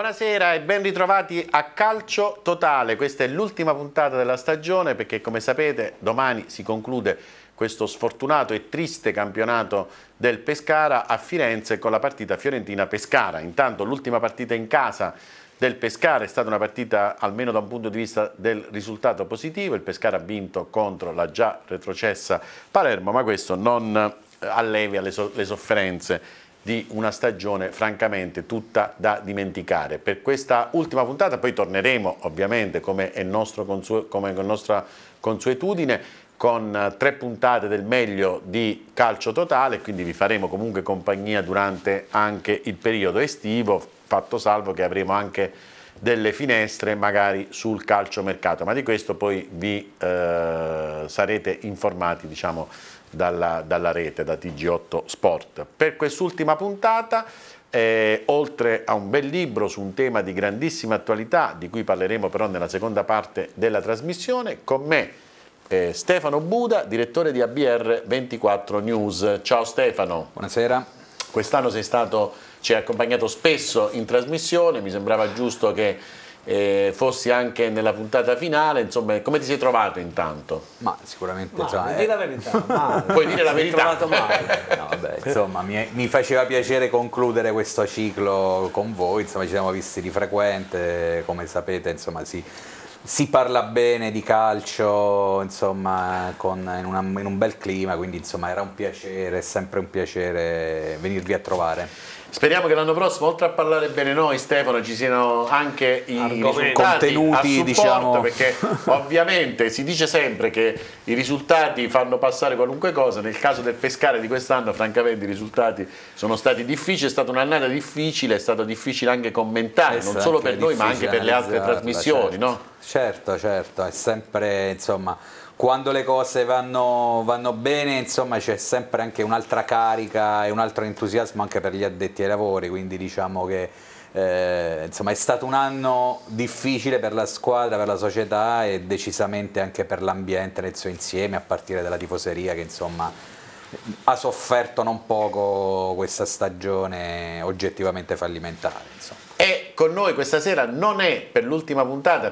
Buonasera e ben ritrovati a Calcio Totale. Questa è l'ultima puntata della stagione perché, come sapete, domani si conclude questo sfortunato e triste campionato del Pescara a Firenze con la partita Fiorentina-Pescara. Intanto l'ultima partita in casa del Pescara è stata una partita, almeno da un punto di vista del risultato, positivo. Il Pescara ha vinto contro la già retrocessa Palermo, ma questo non allevia le sofferenze di una stagione francamente tutta da dimenticare. Per questa ultima puntata poi torneremo ovviamente come è nostra consuetudine con 3 puntate del meglio di Calcio Totale, quindi vi faremo comunque compagnia durante anche il periodo estivo, fatto salvo che avremo anche delle finestre magari sul calciomercato, ma di questo poi vi sarete informati, diciamo, dalla rete, da TG8 Sport. Per quest'ultima puntata, oltre a un bel libro su un tema di grandissima attualità, di cui parleremo però nella seconda parte della trasmissione, con me Stefano Buda, direttore di ABR 24 News. Ciao Stefano. Buonasera. Quest'anno ci hai accompagnato spesso in trasmissione, mi sembrava giusto che fossi anche nella puntata finale. Insomma, come ti sei trovato intanto? Ma sicuramente di la verità, male. Puoi dire la verità. Male. No, vabbè, insomma, mi faceva piacere concludere questo ciclo con voi, insomma ci siamo visti di frequente, come sapete, insomma si parla bene di calcio, insomma, in un bel clima, quindi insomma era un piacere, è sempre un piacere venirvi a trovare. Speriamo che l'anno prossimo, oltre a parlare bene noi, Stefano, ci siano anche i risultati contenuti, a supporto, diciamo, perché ovviamente si dice sempre che i risultati fanno passare qualunque cosa. Nel caso del Pescara di quest'anno, francamente, i risultati sono stati difficili, è stata un'annata difficile, è stato difficile anche commentare, non solo per noi ma anche per le altre trasmissioni, certo. No? Certo, è sempre, insomma, quando le cose vanno bene, insomma, c'è sempre anche un'altra carica e un altro entusiasmo anche per gli addetti ai lavori, quindi diciamo che insomma, è stato un anno difficile per la squadra, per la società e decisamente anche per l'ambiente nel suo insieme, a partire dalla tifoseria che insomma ha sofferto non poco questa stagione oggettivamente fallimentare, insomma. E con noi questa sera non è per l'ultima puntata,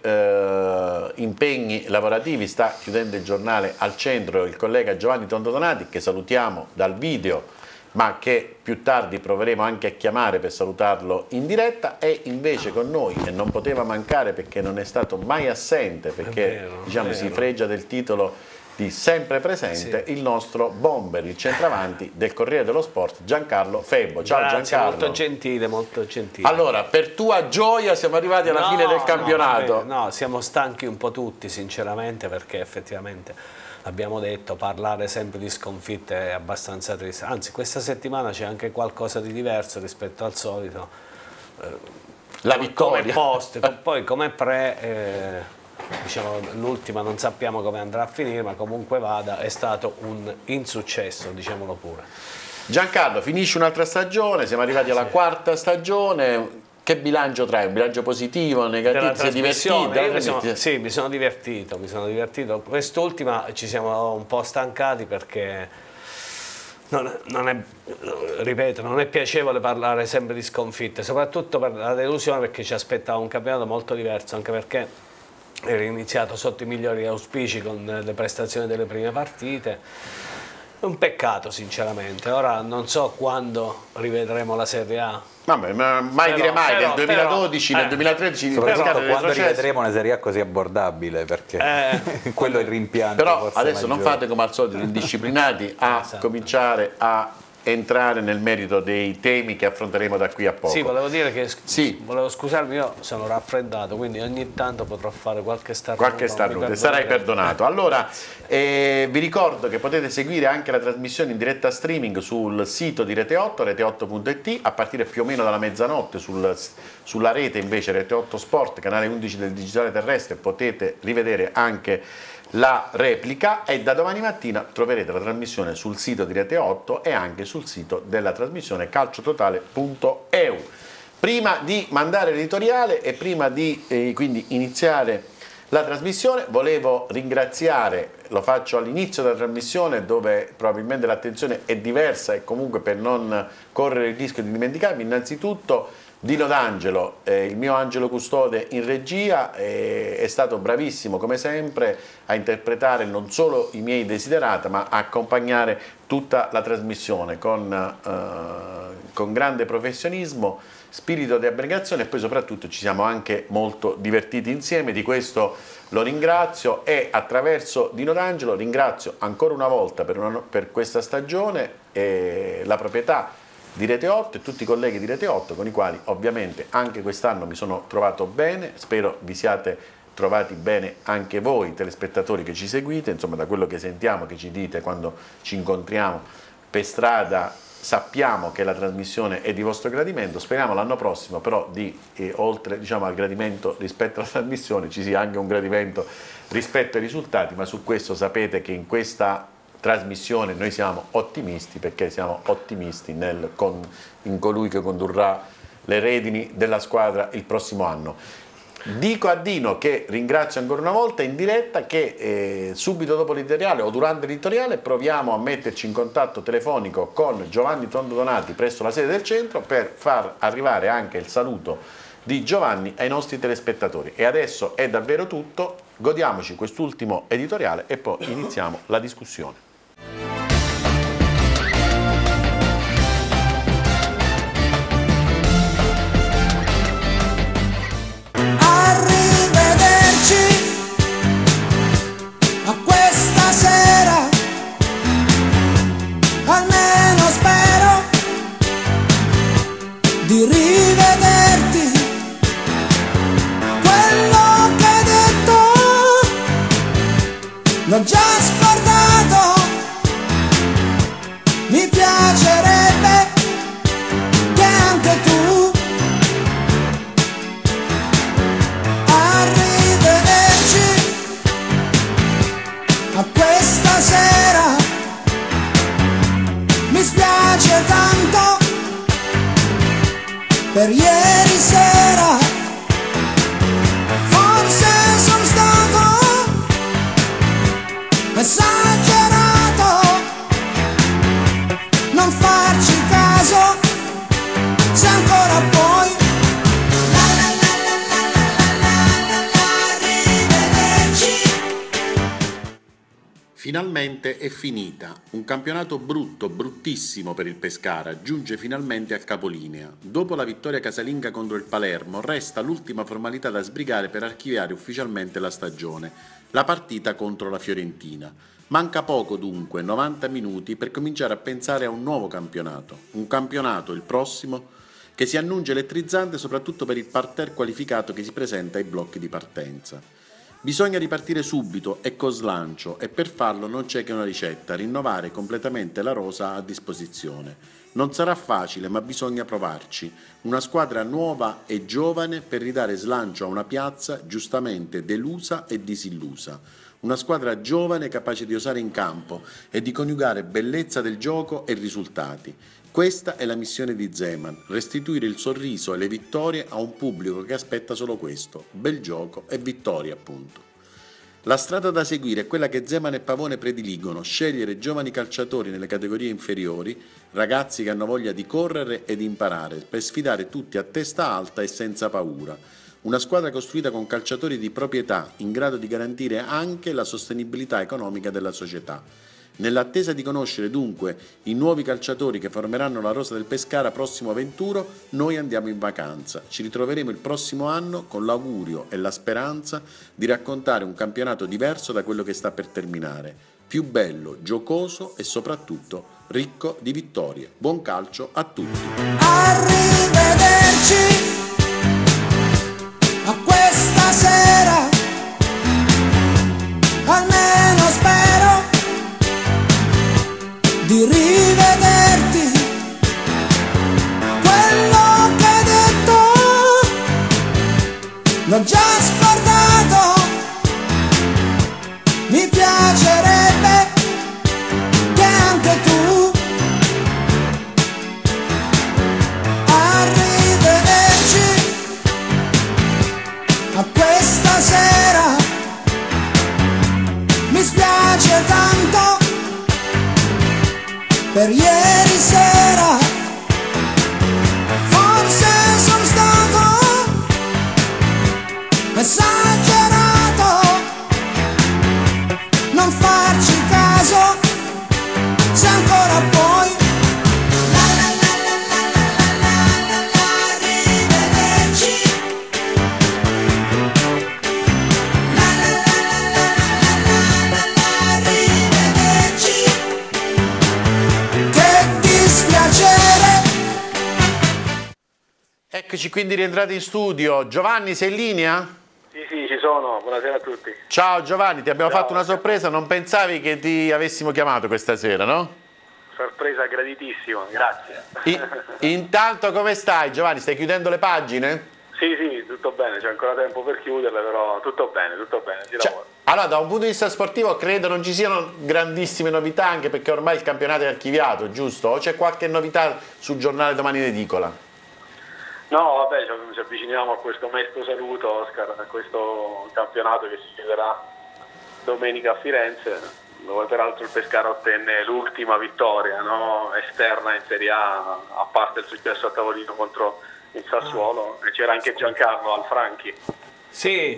per impegni lavorativi, sta chiudendo il giornale Al Centro il collega Giovanni Tondodonati, che salutiamo dal video, ma che più tardi proveremo anche a chiamare per salutarlo in diretta. E invece con noi, e non poteva mancare perché non è stato mai assente, perché diciamo si fregia del titolo di sempre presente, sì, il nostro bomber, il centravanti del Corriere dello Sport, Giancarlo Febbo. Ciao. Grazie, Giancarlo. Molto gentile, molto gentile. Allora, per tua gioia siamo arrivati alla fine del campionato. No, siamo stanchi un po' tutti sinceramente, perché effettivamente abbiamo detto, parlare sempre di sconfitte è abbastanza triste, anzi questa settimana c'è anche qualcosa di diverso rispetto al solito, la vittoria come post, poi come pre, diciamo, l'ultima non sappiamo come andrà a finire, ma comunque vada è stato un insuccesso, diciamolo pure. Giancarlo, finisce un'altra stagione, siamo arrivati alla quarta stagione. Che bilancio trai? Un bilancio positivo, negativo? Ti sei divertito? Sì, mi sono divertito. Quest'ultima ci siamo un po' stancati perché ripeto, non è piacevole parlare sempre di sconfitte, soprattutto per la delusione, perché ci aspettava un campionato molto diverso, anche perché era iniziato sotto i migliori auspici con le prestazioni delle prime partite. Un peccato sinceramente. Ora non so quando rivedremo la Serie A. Vabbè, ma mai dire mai, nel 2012, nel 2013 soprattutto quando rivedremo una Serie A così abbordabile, perché quello è il rimpianto. Però adesso non fate come al solito indisciplinati a cominciare a entrare nel merito dei temi che affronteremo da qui a poco. Sì, volevo dire che volevo scusarmi, io sono raffreddato, quindi ogni tanto potrò fare qualche starnuto. Sarai perdonato. Allora, vi ricordo che potete seguire anche la trasmissione in diretta streaming sul sito di Rete 8, rete8.it, a partire più o meno dalla mezzanotte. Sulla rete invece Rete 8 Sport, canale 11 del digitale terrestre, potete rivedere anche la replica, e da domani mattina troverete la trasmissione sul sito di Rete 8 e anche sul sito della trasmissione calciototale.eu. Prima di mandare l'editoriale e prima di quindi iniziare la trasmissione, volevo ringraziare, lo faccio all'inizio della trasmissione dove probabilmente l'attenzione è diversa, e comunque per non correre il rischio di dimenticarmi, innanzitutto Dino D'Angelo, il mio angelo custode in regia, è stato bravissimo come sempre a interpretare non solo i miei desiderata, ma a accompagnare tutta la trasmissione con grande professionismo, spirito di abnegazione, e poi soprattutto ci siamo anche molto divertiti insieme. Di questo lo ringrazio, e attraverso Dino D'Angelo ringrazio ancora una volta per questa stagione la proprietà di Rete 8 e tutti i colleghi di Rete 8, con i quali ovviamente anche quest'anno mi sono trovato bene. Spero vi siate trovati bene anche voi telespettatori che ci seguite, insomma, da quello che sentiamo, che ci dite quando ci incontriamo per strada, sappiamo che la trasmissione è di vostro gradimento. Speriamo l'anno prossimo però oltre, diciamo, al gradimento rispetto alla trasmissione, ci sia anche un gradimento rispetto ai risultati, ma su questo sapete che in questa trasmissione noi siamo ottimisti, perché siamo ottimisti in colui che condurrà le redini della squadra il prossimo anno. Dico a Dino, che ringrazio ancora una volta in diretta, che subito dopo l'editoriale o durante l'editoriale proviamo a metterci in contatto telefonico con Giovanni Tondo Donati presso la sede del centro per far arrivare anche il saluto di Giovanni ai nostri telespettatori. E adesso è davvero tutto, godiamoci quest'ultimo editoriale e poi iniziamo la discussione. L'ho già scordato, mi piacerebbe che anche tu arrivederci a questa sera. Mi spiace tanto per ieri sera, forse sono stato esagerato, non farci caso se ancora puoi. Arrivederci. Finalmente è finita. Un campionato brutto, bruttissimo per il Pescara, giunge finalmente al capolinea. Dopo la vittoria casalinga contro il Palermo, resta l'ultima formalità da sbrigare per archiviare ufficialmente la stagione, la partita contro la Fiorentina. Manca poco dunque, 90 minuti, per cominciare a pensare a un nuovo campionato. Un campionato, il prossimo, che si annuncia elettrizzante soprattutto per il parterre qualificato che si presenta ai blocchi di partenza. Bisogna ripartire subito e con slancio, e per farlo non c'è che una ricetta: rinnovare completamente la rosa a disposizione. Non sarà facile, ma bisogna provarci. Una squadra nuova e giovane per ridare slancio a una piazza giustamente delusa e disillusa. Una squadra giovane capace di osare in campo e di coniugare bellezza del gioco e risultati. Questa è la missione di Zeman: restituire il sorriso e le vittorie a un pubblico che aspetta solo questo: bel gioco e vittorie, appunto. La strada da seguire è quella che Zeman e Pavone prediligono: scegliere giovani calciatori nelle categorie inferiori, ragazzi che hanno voglia di correre e di imparare, per sfidare tutti a testa alta e senza paura. Una squadra costruita con calciatori di proprietà, in grado di garantire anche la sostenibilità economica della società. Nell'attesa di conoscere dunque i nuovi calciatori che formeranno la rosa del Pescara prossimo venturo, noi andiamo in vacanza. Ci ritroveremo il prossimo anno con l'augurio e la speranza di raccontare un campionato diverso da quello che sta per terminare, più bello, giocoso e soprattutto ricco di vittorie. Buon calcio a tutti. Arrivederci a questa sera, almeno spero di rivederti. Quello che hai detto l'ho già scordato, mi piacerebbe che anche tu arrivederci a questa sera. Mi spiace tanto per ieri sera, forse sono stato esagerato, non farci caso, se ancora puoi. La la la la la la la la la, arrivederci. La la la la la la la la, arrivederci. Che dispiacere. Eccoci quindi rientrati in studio. Giovanni, sei in linea? Sì, ci sono, buonasera a tutti. Ciao Giovanni, ti abbiamo Ciao. fatto una sorpresa, non pensavi che ti avessimo chiamato questa sera, no? Sorpresa graditissima, grazie. Intanto come stai Giovanni? Stai chiudendo le pagine? Sì, tutto bene, c'è ancora tempo per chiuderle, però tutto bene, si lavora. Allora, da un punto di vista sportivo credo non ci siano grandissime novità, anche perché ormai il campionato è archiviato, giusto? O c'è qualche novità sul giornale domani in edicola? No, vabbè, ci avviciniamo a questo mesto saluto, Oscar, a questo campionato che si chiuderà domenica a Firenze, dove peraltro il Pescara ottenne l'ultima vittoria, no, esterna in Serie A parte il successo a tavolino contro il Sassuolo, e c'era anche Giancarlo Alfranchi. Sì,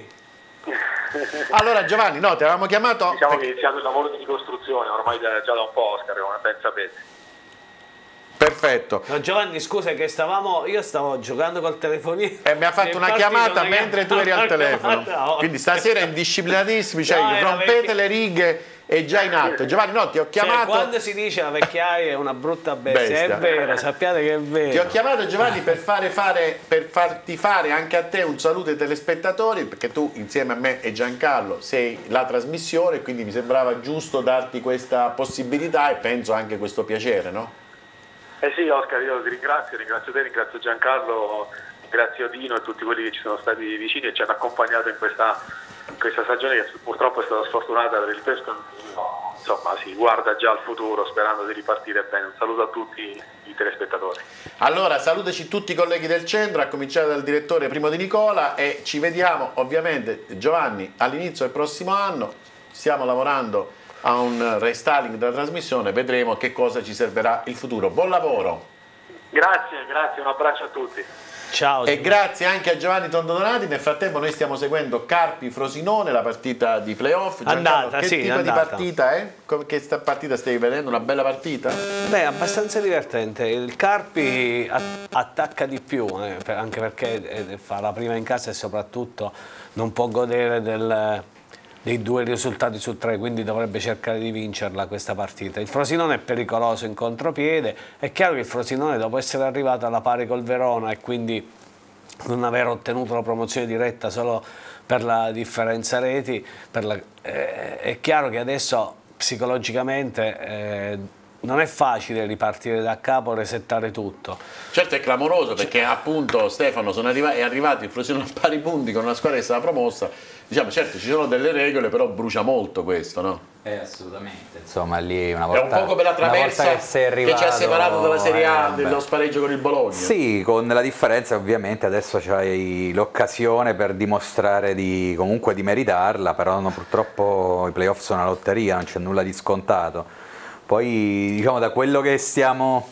Allora Giovanni, no, ti avevamo chiamato... Diciamo che è iniziato il lavoro di ricostruzione, ormai già da un po', Oscar, come ben sapete. Perfetto. no, Giovanni, scusa che io stavo giocando col telefonino. E mi ha fatto una chiamata mentre tu eri al telefono. Quindi stasera indisciplinatissimi, cioè No, era rompete perché- le righe, è già in atto. Giovanni, no, ti ho Cioè, chiamato... quando si dice la vecchiaia è una brutta bestia, Bestia. è vero, sappiate che è vero. Ti ho chiamato Giovanni per farti fare anche a te un saluto ai telespettatori, perché tu insieme a me e Giancarlo sei la trasmissione, quindi mi sembrava giusto darti questa possibilità e penso anche questo piacere, no? Eh sì, Oscar, io ti ringrazio te, ringrazio Giancarlo, ringrazio Dino e tutti quelli che ci sono stati vicini e ci hanno accompagnato in questa stagione che purtroppo è stata sfortunata per il Pescara. Insomma, si guarda già al futuro sperando di ripartire bene. Un saluto a tutti i telespettatori. Allora, salutaci tutti i colleghi del centro, a cominciare dal direttore Primo Di Nicola, e ci vediamo ovviamente, Giovanni, all'inizio del prossimo anno. Stiamo lavorando a un restyling della trasmissione, vedremo che cosa ci servirà il futuro. Buon lavoro! Grazie, un abbraccio a tutti. Ciao. E grazie anche a Giovanni Tondodonati. Nel frattempo noi stiamo seguendo Carpi-Frosinone, la partita di playoff. Andata, che sì, tipo andata. di partita è? Che partita stai vedendo? Una bella partita? Beh, abbastanza divertente. Il Carpi attacca di più, anche perché fa la prima in casa e soprattutto non può godere dei 2 risultati su 3, quindi dovrebbe cercare di vincerla questa partita. Il Frosinone è pericoloso in contropiede, è chiaro che il Frosinone, dopo essere arrivato alla pari col Verona e quindi non aver ottenuto la promozione diretta solo per la differenza reti, è chiaro che adesso psicologicamente non è facile ripartire da capo, resettare tutto. Certo è clamoroso, perché appunto Stefano è arrivato il Frosinone a pari punti con una squadra che è stata promossa. Diciamo, certo ci sono delle regole, però brucia molto questo, no? Assolutamente. Insomma, lì una volta, è un po' come la traversa che ci ha separato dalla Serie A dello spareggio con il Bologna. Sì, con la differenza ovviamente adesso c'hai l'occasione per dimostrare comunque di meritarla, però purtroppo i playoff sono una lotteria, non c'è nulla di scontato. Poi diciamo da quello che stiamo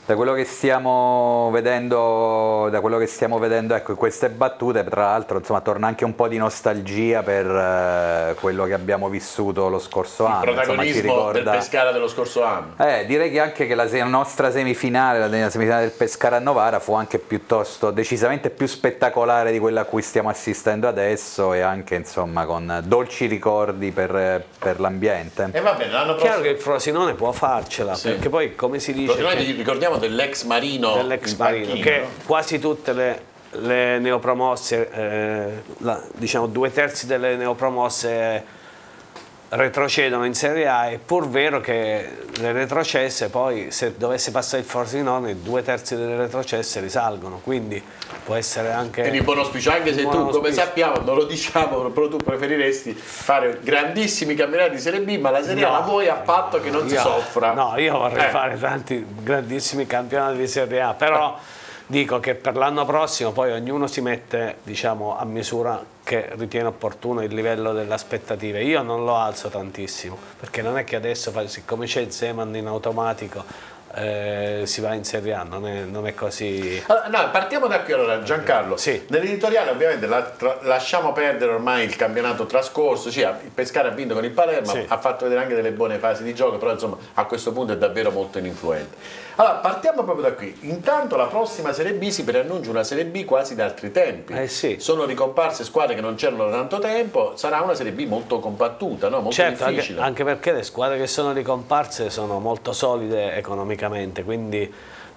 vedendo, ecco, in queste battute, tra l'altro, insomma, torna anche un po' di nostalgia per quello che abbiamo vissuto lo scorso anno. Il protagonismo insomma, ci ricorda... del Pescara dello scorso anno. Direi che anche che la nostra semifinale, la semifinale del Pescara a Novara, fu anche piuttosto decisamente più spettacolare di quella a cui stiamo assistendo adesso, e anche insomma con dolci ricordi per l'ambiente. E va bene, l'anno È chiaro prossimo... che il Frosinone può farciola, Sì. perché poi, come si dice, Noi ricordiamo dell'ex Marino, dell'ex Marino, che quasi tutte le neopromosse, diciamo 2/3 delle neopromosse retrocedono in Serie A. È pur vero che le retrocesse, poi se dovesse passare il Frosinone, 2/3 delle retrocesse risalgono, quindi può essere anche... Quindi buon auspicio, anche se tu, come sappiamo, non lo diciamo, però tu preferiresti fare grandissimi campionati di Serie B, ma la Serie A la vuoi a patto che non si soffra. No, io vorrei fare tanti grandissimi campionati di Serie A, però dico che per l'anno prossimo poi ognuno si mette, diciamo, a misura che ritiene opportuno il livello delle aspettative. Io non lo alzo tantissimo, perché non è che adesso, siccome c'è Zeman in automatico, si va in Serie A, non è così. Allora, no, partiamo da qui allora, Giancarlo. Sì. Nell'editoriale ovviamente lasciamo perdere ormai il campionato trascorso, sì, il Pescara ha vinto con il Palermo, Sì. ha fatto vedere anche delle buone fasi di gioco, però insomma a questo punto è davvero molto ininfluente. Allora, partiamo proprio da qui. Intanto la prossima Serie B si preannuncia una Serie B quasi da altri tempi. Sì. Sono ricomparse squadre che non c'erano da tanto tempo, sarà una Serie B molto combattuta, no? Molto Certo, difficile. anche perché le squadre che sono ricomparse sono molto solide economicamente, quindi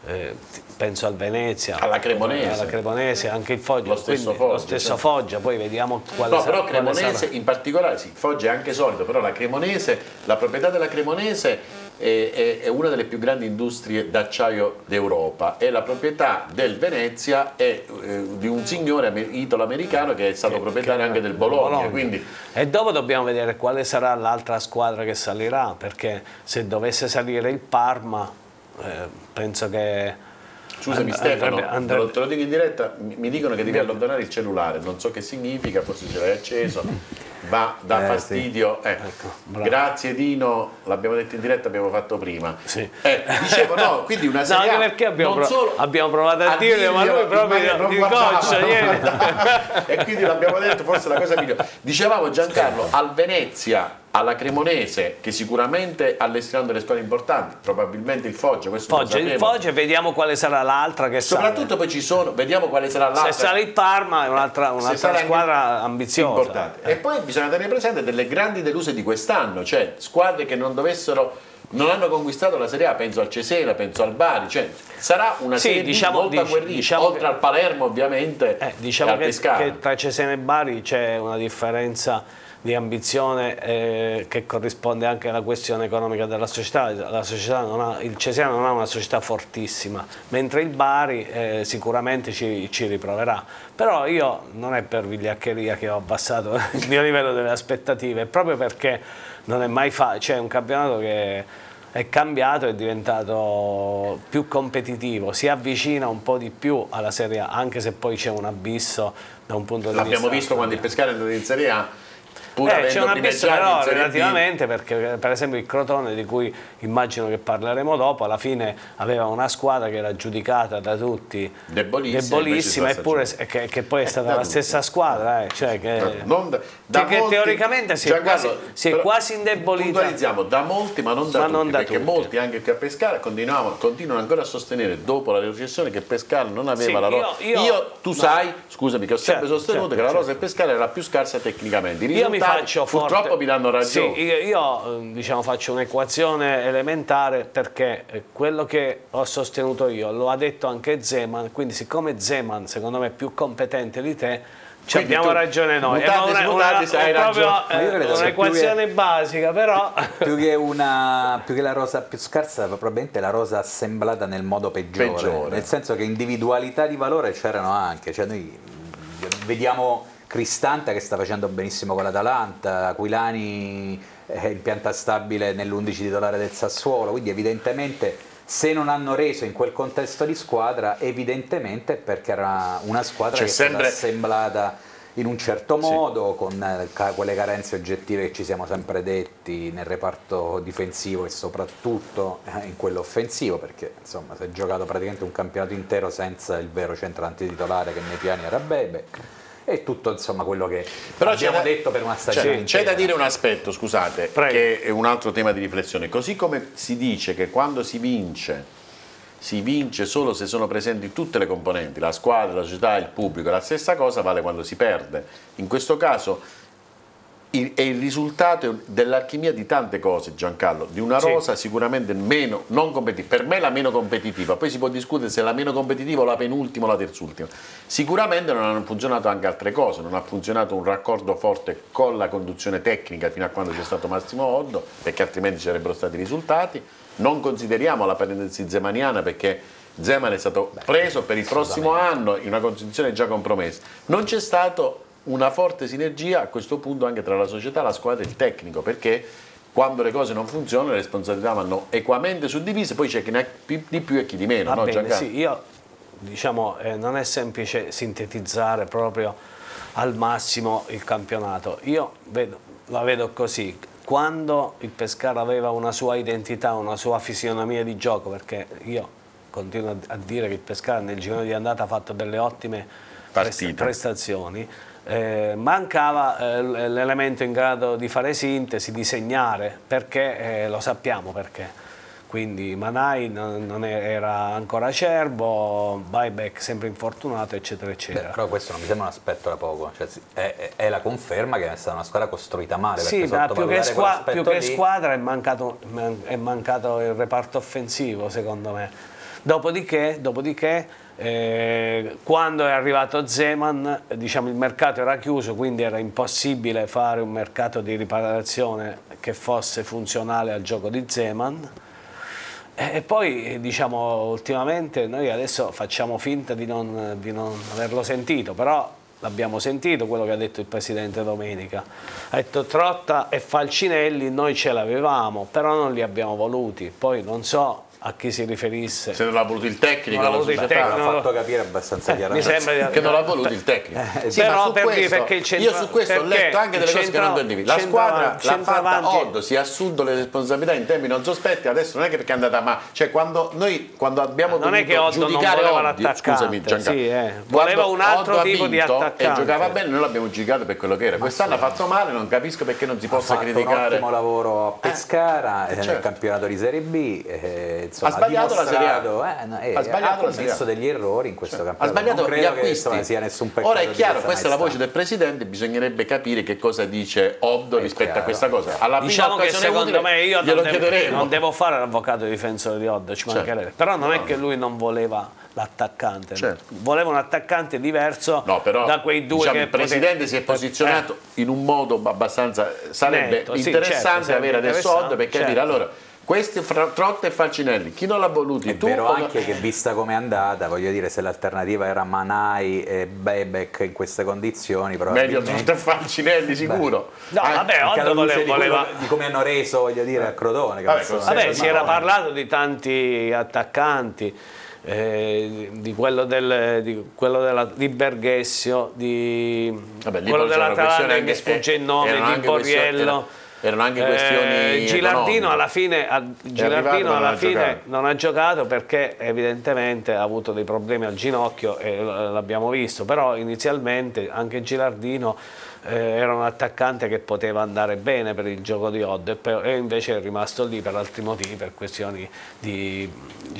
penso al Venezia, Alla Cremonese. anche il Foggia, Lo stesso quindi Foggia, lo stesso certo. Foggia, poi vediamo quale No, sarà. però quale Cremonese sarà. in particolare, sì, Foggia è anche solido, però la Cremonese, la proprietà della Cremonese è una delle più grandi industrie d'acciaio d'Europa e la proprietà del Venezia è di un signore italo-americano che è stato proprietario anche del Bologna. Quindi E dopo dobbiamo vedere quale sarà l'altra squadra che salirà, perché se dovesse salire il Parma, penso che... scusami Stefano, andrebbe- te lo dico in diretta, mi dicono che devi allontanare il cellulare, non so che significa, forse ce l'hai acceso, va da fastidio. bravo. Grazie Dino, l'abbiamo detto in diretta, abbiamo fatto prima. Sì. Dicevo no, quindi una No, Serie A, anche perché non solo abbiamo provato a dire, ma lui proprio di goccia ieri. E quindi l'abbiamo detto, forse la cosa migliore. Dicevamo Giancarlo, al Venezia, alla Cremonese, che sicuramente allestiranno delle squadre importanti, probabilmente il Foggia, questo lo Il sapremo. Foggia, e vediamo quale sarà l'altra che Soprattutto poi ci sono, vediamo quale sarà l'altra. Se sale il Parma è un'altra Se sarà anche squadra ambiziosa. importante. E poi bisogna tenere presente delle grandi deluse di quest'anno, cioè squadre che non hanno conquistato la Serie A, penso al Cesena, penso al Bari, cioè sarà una Sì, Serie B molto agguerrita, oltre al Palermo ovviamente e diciamo al Pescara. che tra Cesena e Bari c'è una differenza di ambizione che corrisponde anche alla questione economica della società. Il Cesena non ha una società fortissima, mentre il Bari sicuramente ci riproverà. Però io non è per vigliaccheria che ho abbassato il mio livello delle aspettative, proprio perché non è mai c'è un campionato che è cambiato, è diventato più competitivo, si avvicina un po' di più alla Serie A, anche se poi c'è un abisso da un punto di vista. L'abbiamo visto quando il Pescara è andato in Serie A. C'è un abisso però relativamente, perché per esempio il Crotone, di cui immagino che parleremo dopo, alla fine aveva una squadra che era giudicata da tutti debolissima, eppure che poi è stata la stessa squadra, cioè che teoricamente si è quasi indebolita. Puntualizziamo, da molti ma non da tutti, perché molti anche qui a Pescara continuano ancora a sostenere dopo la recessione che Pescara non aveva la rosa. Tu sai, scusami, che ho sempre sostenuto che la rosa del Pescara era la più scarsa tecnicamente. Purtroppo mi danno ragione. Sì, io faccio un'equazione elementare, perché quello che ho sostenuto io lo ha detto anche Zeman, quindi siccome Zeman secondo me è più competente di te, abbiamo ragione noi. È un'equazione basica, però più che la rosa più scarsa, probabilmente la rosa assemblata nel modo peggiore. Nel senso che individualità di valore c'erano anche, cioè noi vediamo Cristante che sta facendo benissimo con l'Atalanta, Aquilani è in pianta stabile nell'11 titolare del Sassuolo, quindi evidentemente se non hanno reso in quel contesto di squadra, evidentemente perché era una squadra che è stata assemblata in un certo modo, con quelle carenze oggettive che ci siamo sempre detti nel reparto difensivo e soprattutto in quello offensivo, perché insomma si è giocato praticamente un campionato intero senza il vero centravanti titolare che nei piani era Bebe. E tutto insomma quello che abbiamo detto per una stagione. C'è da dire un aspetto, scusate, che è un altro tema di riflessione. Così come si dice che quando si vince solo se sono presenti tutte le componenti, la squadra, la società, il pubblico, la stessa cosa vale quando si perde. In questo caso è il risultato dell'alchimia di tante cose, Giancarlo, di una rosa sicuramente non competitiva, per me la meno competitiva, poi si può discutere se la meno competitiva o la penultima o la terzultima. Sicuramente non hanno funzionato anche altre cose, non ha funzionato un raccordo forte con la conduzione tecnica fino a quando c'è stato Massimo Oddo, perché altrimenti ci sarebbero stati risultati. Non consideriamo la parentesi zemaniana, perché Zeman è stato preso per il prossimo anno in una condizione già compromessa. Non c'è stato una forte sinergia a questo punto anche tra la società, la squadra e il tecnico, perché quando le cose non funzionano le responsabilità vanno equamente suddivise, poi c'è chi ne ha di più e chi di meno. Va bene, sì, io non è semplice sintetizzare proprio al massimo il campionato, io la vedo così: quando il Pescara aveva una sua identità, una sua fisionomia di gioco, perché io continuo a dire che il Pescara nel girone di andata ha fatto delle ottime prestazioni, mancava l'elemento in grado di fare sintesi, di segnare, perché lo sappiamo perché. Quindi Manai non era ancora acerbo, Buyback sempre infortunato, eccetera, eccetera. Però questo non mi sembra un aspetto da poco, cioè, è la conferma che è stata una squadra costruita male. Sì, ma più che squadra è mancato il reparto offensivo, secondo me. Dopodiché quando è arrivato Zeman, diciamo, il mercato era chiuso, quindi era impossibile fare un mercato di riparazione che fosse funzionale al gioco di Zeman. E poi, diciamo, ultimamente noi adesso facciamo finta di non averlo sentito, però l'abbiamo sentito quello che ha detto il Presidente domenica. Ha detto Trotta e Falcinelli noi ce l'avevamo, però non li abbiamo voluti. Poi non so a chi si riferisse. Se non l'ha voluto il tecnico, l'ha fatto capire abbastanza chiaramente. Mi sembra che non l'ha voluto il tecnico. Sì, però per dire perché io su questo ho letto anche delle cose che non intendevi. La squadra l'ha fatta Odd, si è assunto le responsabilità in tempi non sospetti, adesso non è che perché è andata ma cioè quando abbiamo non è che Odd giudicare non Odd, scusami Giancarlo, voleva un altro tipo di attaccante e giocava bene, noi l'abbiamo giudicato per quello che era. Quest'anno ha fatto male, non capisco perché non si possa criticare. Un ottimo lavoro a Pescara nel campionato di Serie B, ha sbagliato la Serie A. Ha sbagliato la Serie A. Degli errori in questo campionato. Ha sbagliato gli acquisti. Sia nessun peccato. Ora è chiaro, questa è la voce del Presidente, bisognerebbe capire che cosa dice Odd rispetto a questa cosa. Alla diciamo che secondo me io non devo fare l'avvocato difensore di Odd, ci mancherebbe. Però non è che lui non voleva l'attaccante, voleva un attaccante diverso da quei due, diciamo, che il Presidente si è posizionato in un modo abbastanza, sarebbe interessante avere adesso Odd per capire allora questi Trotta e Falcinelli, chi non l'ha voluti? È vero anche che vista come è andata, voglio dire, se l'alternativa era Manai e Buyback in queste condizioni, meglio Trotta e Falcinelli sicuro. No, vabbè, Odd voleva di come hanno reso, voglio dire, a Crotone. Vabbè, si era parlato di tanti attaccanti, di quello di Berghessio, quello dell'Atalanta che mi sfugge il nome, di Borriello. Erano anche questioni Gilardino alla fine non ha giocato perché evidentemente ha avuto dei problemi al ginocchio e l'abbiamo visto, però inizialmente anche Gilardino era un attaccante che poteva andare bene per il gioco di Odd e invece è rimasto lì per altri motivi, per questioni di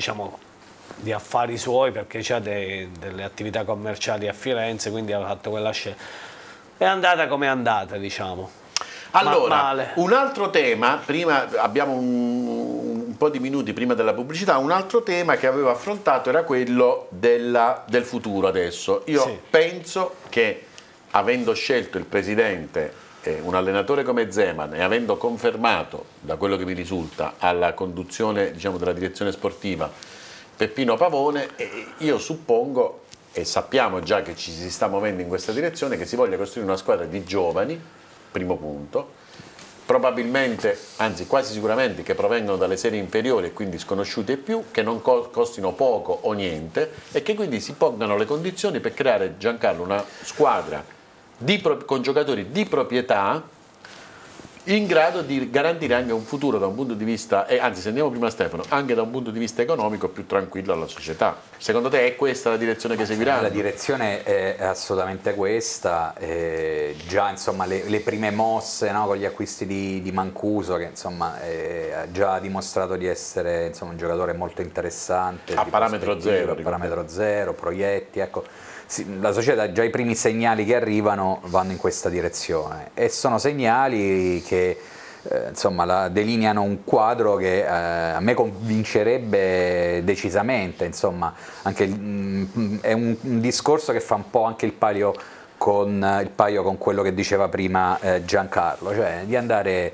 affari suoi, perché c'ha delle attività commerciali a Firenze, quindi ha fatto quella scelta. È andata come è andata, diciamo. Allora, un altro tema, prima abbiamo un po' di minuti prima della pubblicità, un altro tema che avevo affrontato era quello del futuro adesso. Io penso che avendo scelto il Presidente un allenatore come Zeman e avendo confermato, da quello che mi risulta, alla conduzione, diciamo, della direzione sportiva Peppino Pavone, io suppongo e sappiamo già che ci si sta muovendo in questa direzione, che si voglia costruire una squadra di giovani, primo punto, probabilmente, anzi quasi sicuramente che provengono dalle serie inferiori e quindi sconosciute più, che non costino poco o niente e che quindi si pongano le condizioni per creare, Giancarlo, una squadra con giocatori di proprietà in grado di garantire anche un futuro da un punto di vista, anzi sentiamo prima Stefano, anche da un punto di vista economico più tranquillo alla società. Secondo te è questa la direzione che seguiranno? La direzione è assolutamente questa, già insomma le prime mosse, no, con gli acquisti di Mancuso, che insomma ha già dimostrato di essere, insomma, un giocatore molto interessante, a parametro zero, proietti, ecco. Sì, la società, già i primi segnali che arrivano vanno in questa direzione e sono segnali che insomma delineano un quadro che a me convincerebbe decisamente, insomma, anche è un discorso che fa un po' anche il paio con quello che diceva prima Giancarlo, cioè di andare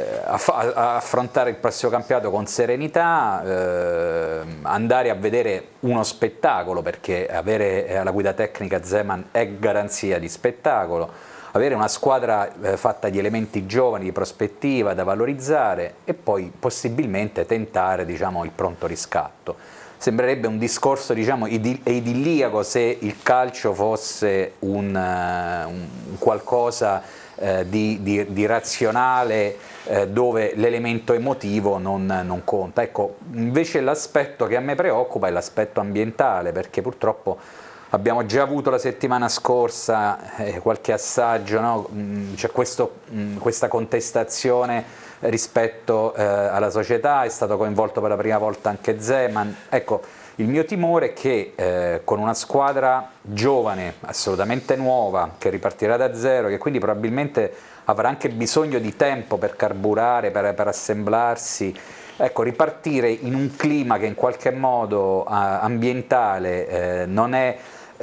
a affrontare il prossimo campionato con serenità, andare a vedere uno spettacolo, perché avere alla guida tecnica Zeman è garanzia di spettacolo, avere una squadra fatta di elementi giovani, di prospettiva da valorizzare e poi possibilmente tentare, diciamo, il pronto riscatto. Sembrerebbe un discorso, diciamo, idilliaco se il calcio fosse un qualcosa di razionale dove l'elemento emotivo non conta. Ecco, invece l'aspetto che a me preoccupa è l'aspetto ambientale, perché purtroppo abbiamo già avuto la settimana scorsa qualche assaggio, no? C'è questa contestazione rispetto alla società, è stato coinvolto per la prima volta anche Zeman. Ecco, il mio timore è che con una squadra giovane, assolutamente nuova, che ripartirà da zero, che quindi probabilmente avrà anche bisogno di tempo per carburare, per assemblarsi, ecco, ripartire in un clima che in qualche modo ambientale non è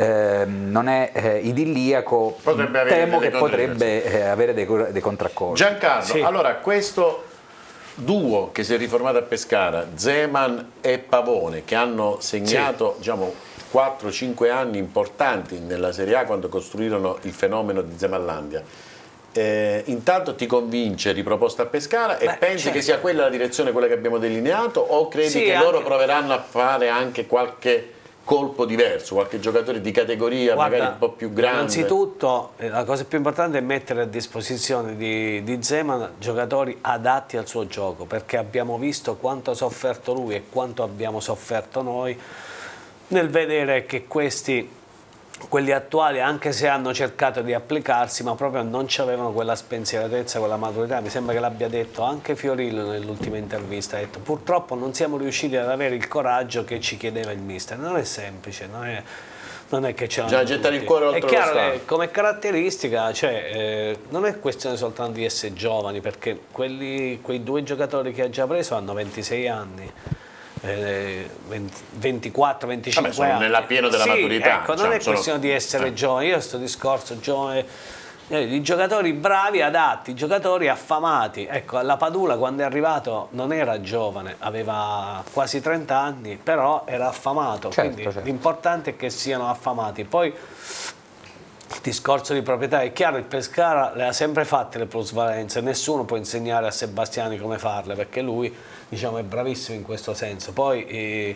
idilliaco, temo che potrebbe avere dei contraccolpi. Giancarlo, Sì. allora questo duo che si è riformato a Pescara, Zeman e Pavone, che hanno segnato diciamo 4-5 anni importanti nella Serie A quando costruirono il fenomeno di Zemanlandia, intanto ti convince riproposta a Pescara e pensi che sia quella la direzione, quella che abbiamo delineato, o credi che loro proveranno a fare anche qualche colpo diverso, qualche giocatore di categoria magari un po' più grande? Innanzitutto la cosa più importante è mettere a disposizione di Zeman giocatori adatti al suo gioco, perché abbiamo visto quanto ha sofferto lui e quanto abbiamo sofferto noi nel vedere che quelli attuali, anche se hanno cercato di applicarsi, ma proprio non avevano quella spensieratezza, quella maturità. Mi sembra che l'abbia detto anche Fiorillo nell'ultima intervista, ha detto purtroppo non siamo riusciti ad avere il coraggio che ci chiedeva il mister. Non è semplice, non è che c'è già gettare il cuore oltre è chiaro lo che stadio. come caratteristica, cioè, non è questione soltanto di essere giovani, perché quei due giocatori che ha già preso hanno 26 anni. 24, 25 sono anni. nella piena della maturità. Ecco, non è questione di essere giovani. Io sto discorso giovane, i giocatori bravi, adatti, i giocatori affamati. Ecco, la Padula quando è arrivato non era giovane, aveva quasi 30 anni, però era affamato. Certo, quindi certo. l'importante è che siano affamati. Poi il discorso di proprietà è chiaro, il Pescara le ha sempre fatte le plusvalenze, nessuno può insegnare a Sebastiani come farle, perché lui, diciamo, è bravissimo in questo senso. Poi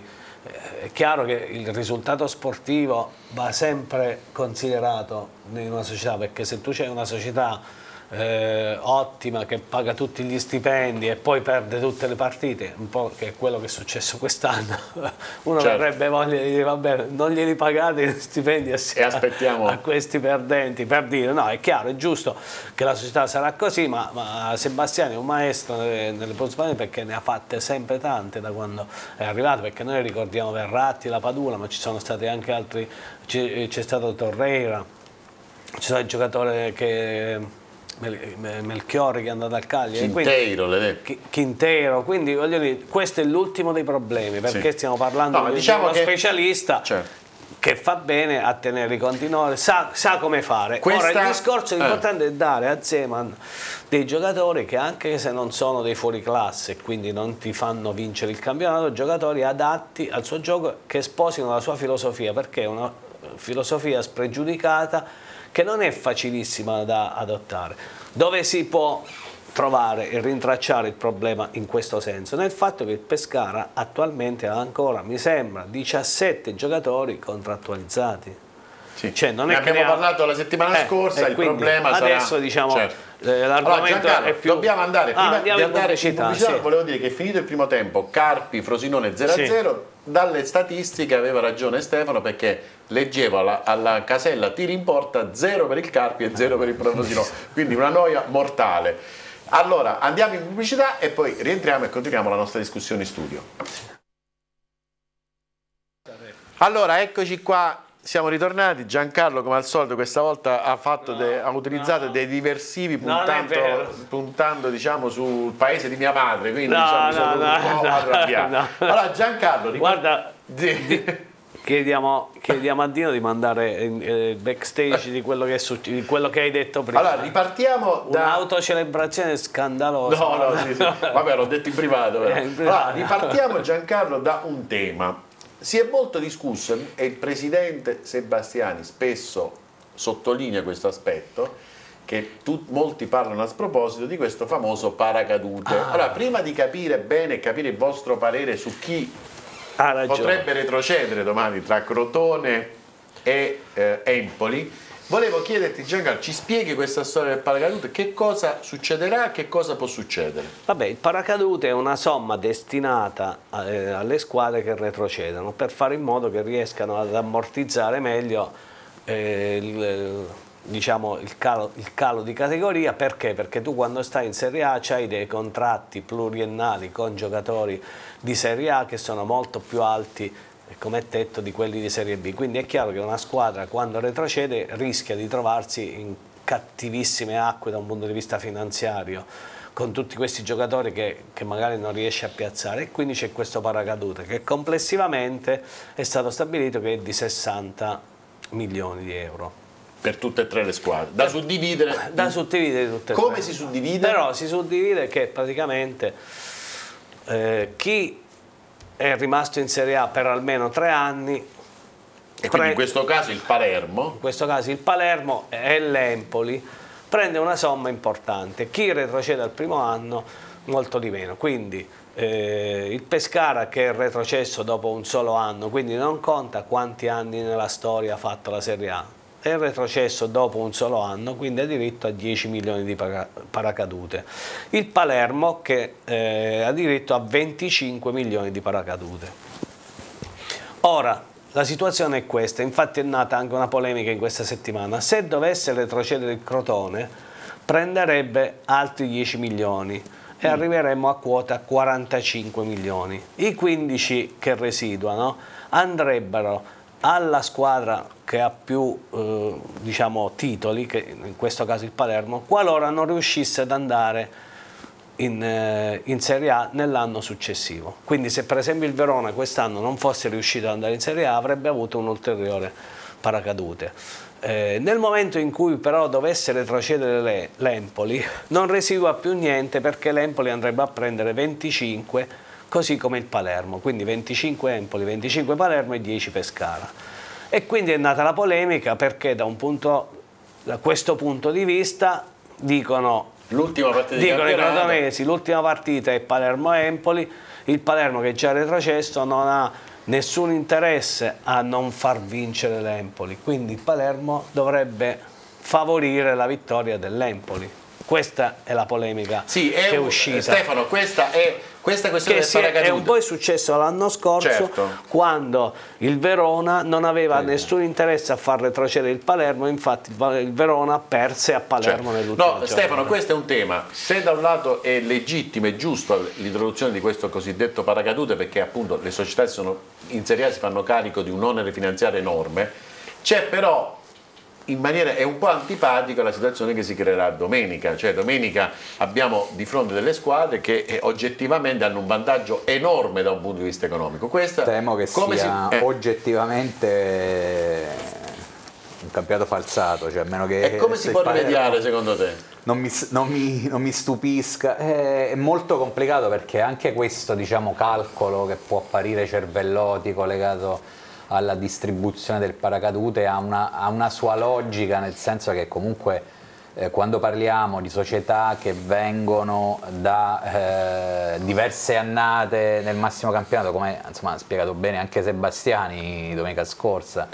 è chiaro che il risultato sportivo va sempre considerato in una società, perché se tu c'hai una società ottima che paga tutti gli stipendi e poi perde tutte le partite, un po' che è quello che è successo quest'anno, uno avrebbe voglia di dire vabbè, non glieli pagate gli stipendi assieme aspettiamo a questi perdenti, per dire no, è chiaro, è giusto che la società sarà così, ma Sebastiani è un maestro nelle plusvalenze, perché ne ha fatte sempre tante da quando è arrivato, perché noi ricordiamo Verratti, la Padula, ma ci sono stati anche altri, c'è stato Torreira, c'è stato il giocatore che Melchiorri che è andato al Cagliari, Quintero, quindi voglio dire, questo è l'ultimo dei problemi, perché stiamo parlando di uno specialista che fa bene a tenere i conti in ordine, sa come fare. Ora il discorso importante è dare a Zeman dei giocatori che, anche se non sono dei fuoriclasse e quindi non ti fanno vincere il campionato, giocatori adatti al suo gioco, che sposino la sua filosofia, perché è una filosofia spregiudicata che non è facilissima da adottare. Dove si può trovare e rintracciare il problema in questo senso? Nel fatto che il Pescara attualmente ha ancora, mi sembra, 17 giocatori contrattualizzati. Sì. Cioè, non ne è che abbiamo parlato la settimana scorsa, il problema adesso sarà... diciamo, l'argomento è più... Dobbiamo andare, prima di andare in pubblicità, sì. Volevo dire che finito il primo tempo, Carpi, Frosinone 0-0, sì. Dalle statistiche aveva ragione Stefano, perché leggevo alla casella tiri in porta 0 per il Carpi e 0 per il Frosinone, quindi una noia mortale. Allora andiamo in pubblicità e poi rientriamo e continuiamo la nostra discussione in studio. Allora eccoci qua, siamo ritornati. Giancarlo, come al solito, questa volta ha utilizzato dei diversivi puntando diciamo sul paese di mia madre, quindi sono un po' arrabbiato. Allora Giancarlo, guarda, chiediamo a Dino di mandare il backstage di quello che hai detto prima. Allora ripartiamo da un'autocelebrazione scandalosa. Sì. Vabbè, l'ho detto in privato, però. Allora, ripartiamo, Giancarlo, da un tema. Si è molto discusso e il presidente Sebastiani spesso sottolinea questo aspetto, che molti parlano a sproposito di questo famoso paracadute. Allora, prima di capire bene, capire il vostro parere su chi potrebbe retrocedere domani tra Crotone e Empoli, Volevo chiederti, Giancarlo, ci spieghi questa storia del paracadute? Che cosa succederà? Che cosa può succedere? Vabbè, il paracadute è una somma destinata alle squadre che retrocedono per fare in modo che riescano ad ammortizzare meglio diciamo, il calo di categoria. Perché? Perché tu quando stai in Serie A hai dei contratti pluriennali con giocatori di Serie A che sono molto più alti come tetto di quelli di Serie B, quindi è chiaro che una squadra quando retrocede rischia di trovarsi in cattivissime acque da un punto di vista finanziario, con tutti questi giocatori che magari non riesce a piazzare, e quindi c'è questo paracadute che complessivamente è stato stabilito che è di 60 milioni di euro. Per tutte e tre le squadre, da suddividere. Da suddividere tutte e tre. Come si suddivide? Però si suddivide che praticamente chi è rimasto in Serie A per almeno 3 anni, e quindi in questo caso il Palermo, e l'Empoli prende una somma importante, chi retrocede al primo anno molto di meno, quindi il Pescara che è retrocesso dopo un solo anno, quindi non conta quanti anni nella storia ha fatto la Serie A, è retrocesso dopo un solo anno, quindi ha diritto a 10 milioni di paracadute. Il Palermo che ha diritto a 25 milioni di paracadute. Ora, la situazione è questa, infatti è nata anche una polemica in questa settimana: se dovesse retrocedere il Crotone prenderebbe altri 10 milioni e arriveremmo a quota 45 milioni. I 15 che residuano andrebbero alla squadra che ha più diciamo, titoli, che in questo caso il Palermo, qualora non riuscisse ad andare in Serie A nell'anno successivo. Quindi se per esempio il Verona quest'anno non fosse riuscito ad andare in Serie A avrebbe avuto un ulteriore paracadute. Nel momento in cui però dovesse retrocedere l'Empoli non residua più niente, perché l'Empoli andrebbe a prendere 25, così come il Palermo, quindi 25 Empoli, 25 Palermo e 10 Pescara. E quindi è nata la polemica, perché da questo punto di vista dicono l'ultima partita i crotonesi, l'ultima partita è Palermo-Empoli, il Palermo che è già retrocesso non ha nessun interesse a non far vincere l'Empoli, quindi il Palermo dovrebbe favorire la vittoria dell'Empoli. Questa è la polemica che è uscita. Stefano, questa questione del paracadute è un po' successo l'anno scorso, certo, quando il Verona non aveva nessun interesse a far retrocedere il Palermo, infatti il Verona perse a Palermo, certo, nell'ultimo giorno. Stefano, questo è un tema, se da un lato è legittimo e giusto l'introduzione di questo cosiddetto paracadute, perché appunto le società in Serie A si fanno carico di un onere finanziario enorme, c'è però in maniera è un po' antipatica la situazione che si creerà domenica, cioè domenica abbiamo di fronte delle squadre che oggettivamente hanno un vantaggio enorme da un punto di vista economico. Temo che sia oggettivamente un campionato falsato, cioè a meno che... E come si può rimediare secondo te? Non mi stupisca, è molto complicato, perché anche questo, diciamo, calcolo che può apparire cervellotico legato alla distribuzione del paracadute ha una sua logica, nel senso che comunque quando parliamo di società che vengono da diverse annate nel massimo campionato, come insomma ha spiegato bene anche Sebastiani domenica scorsa,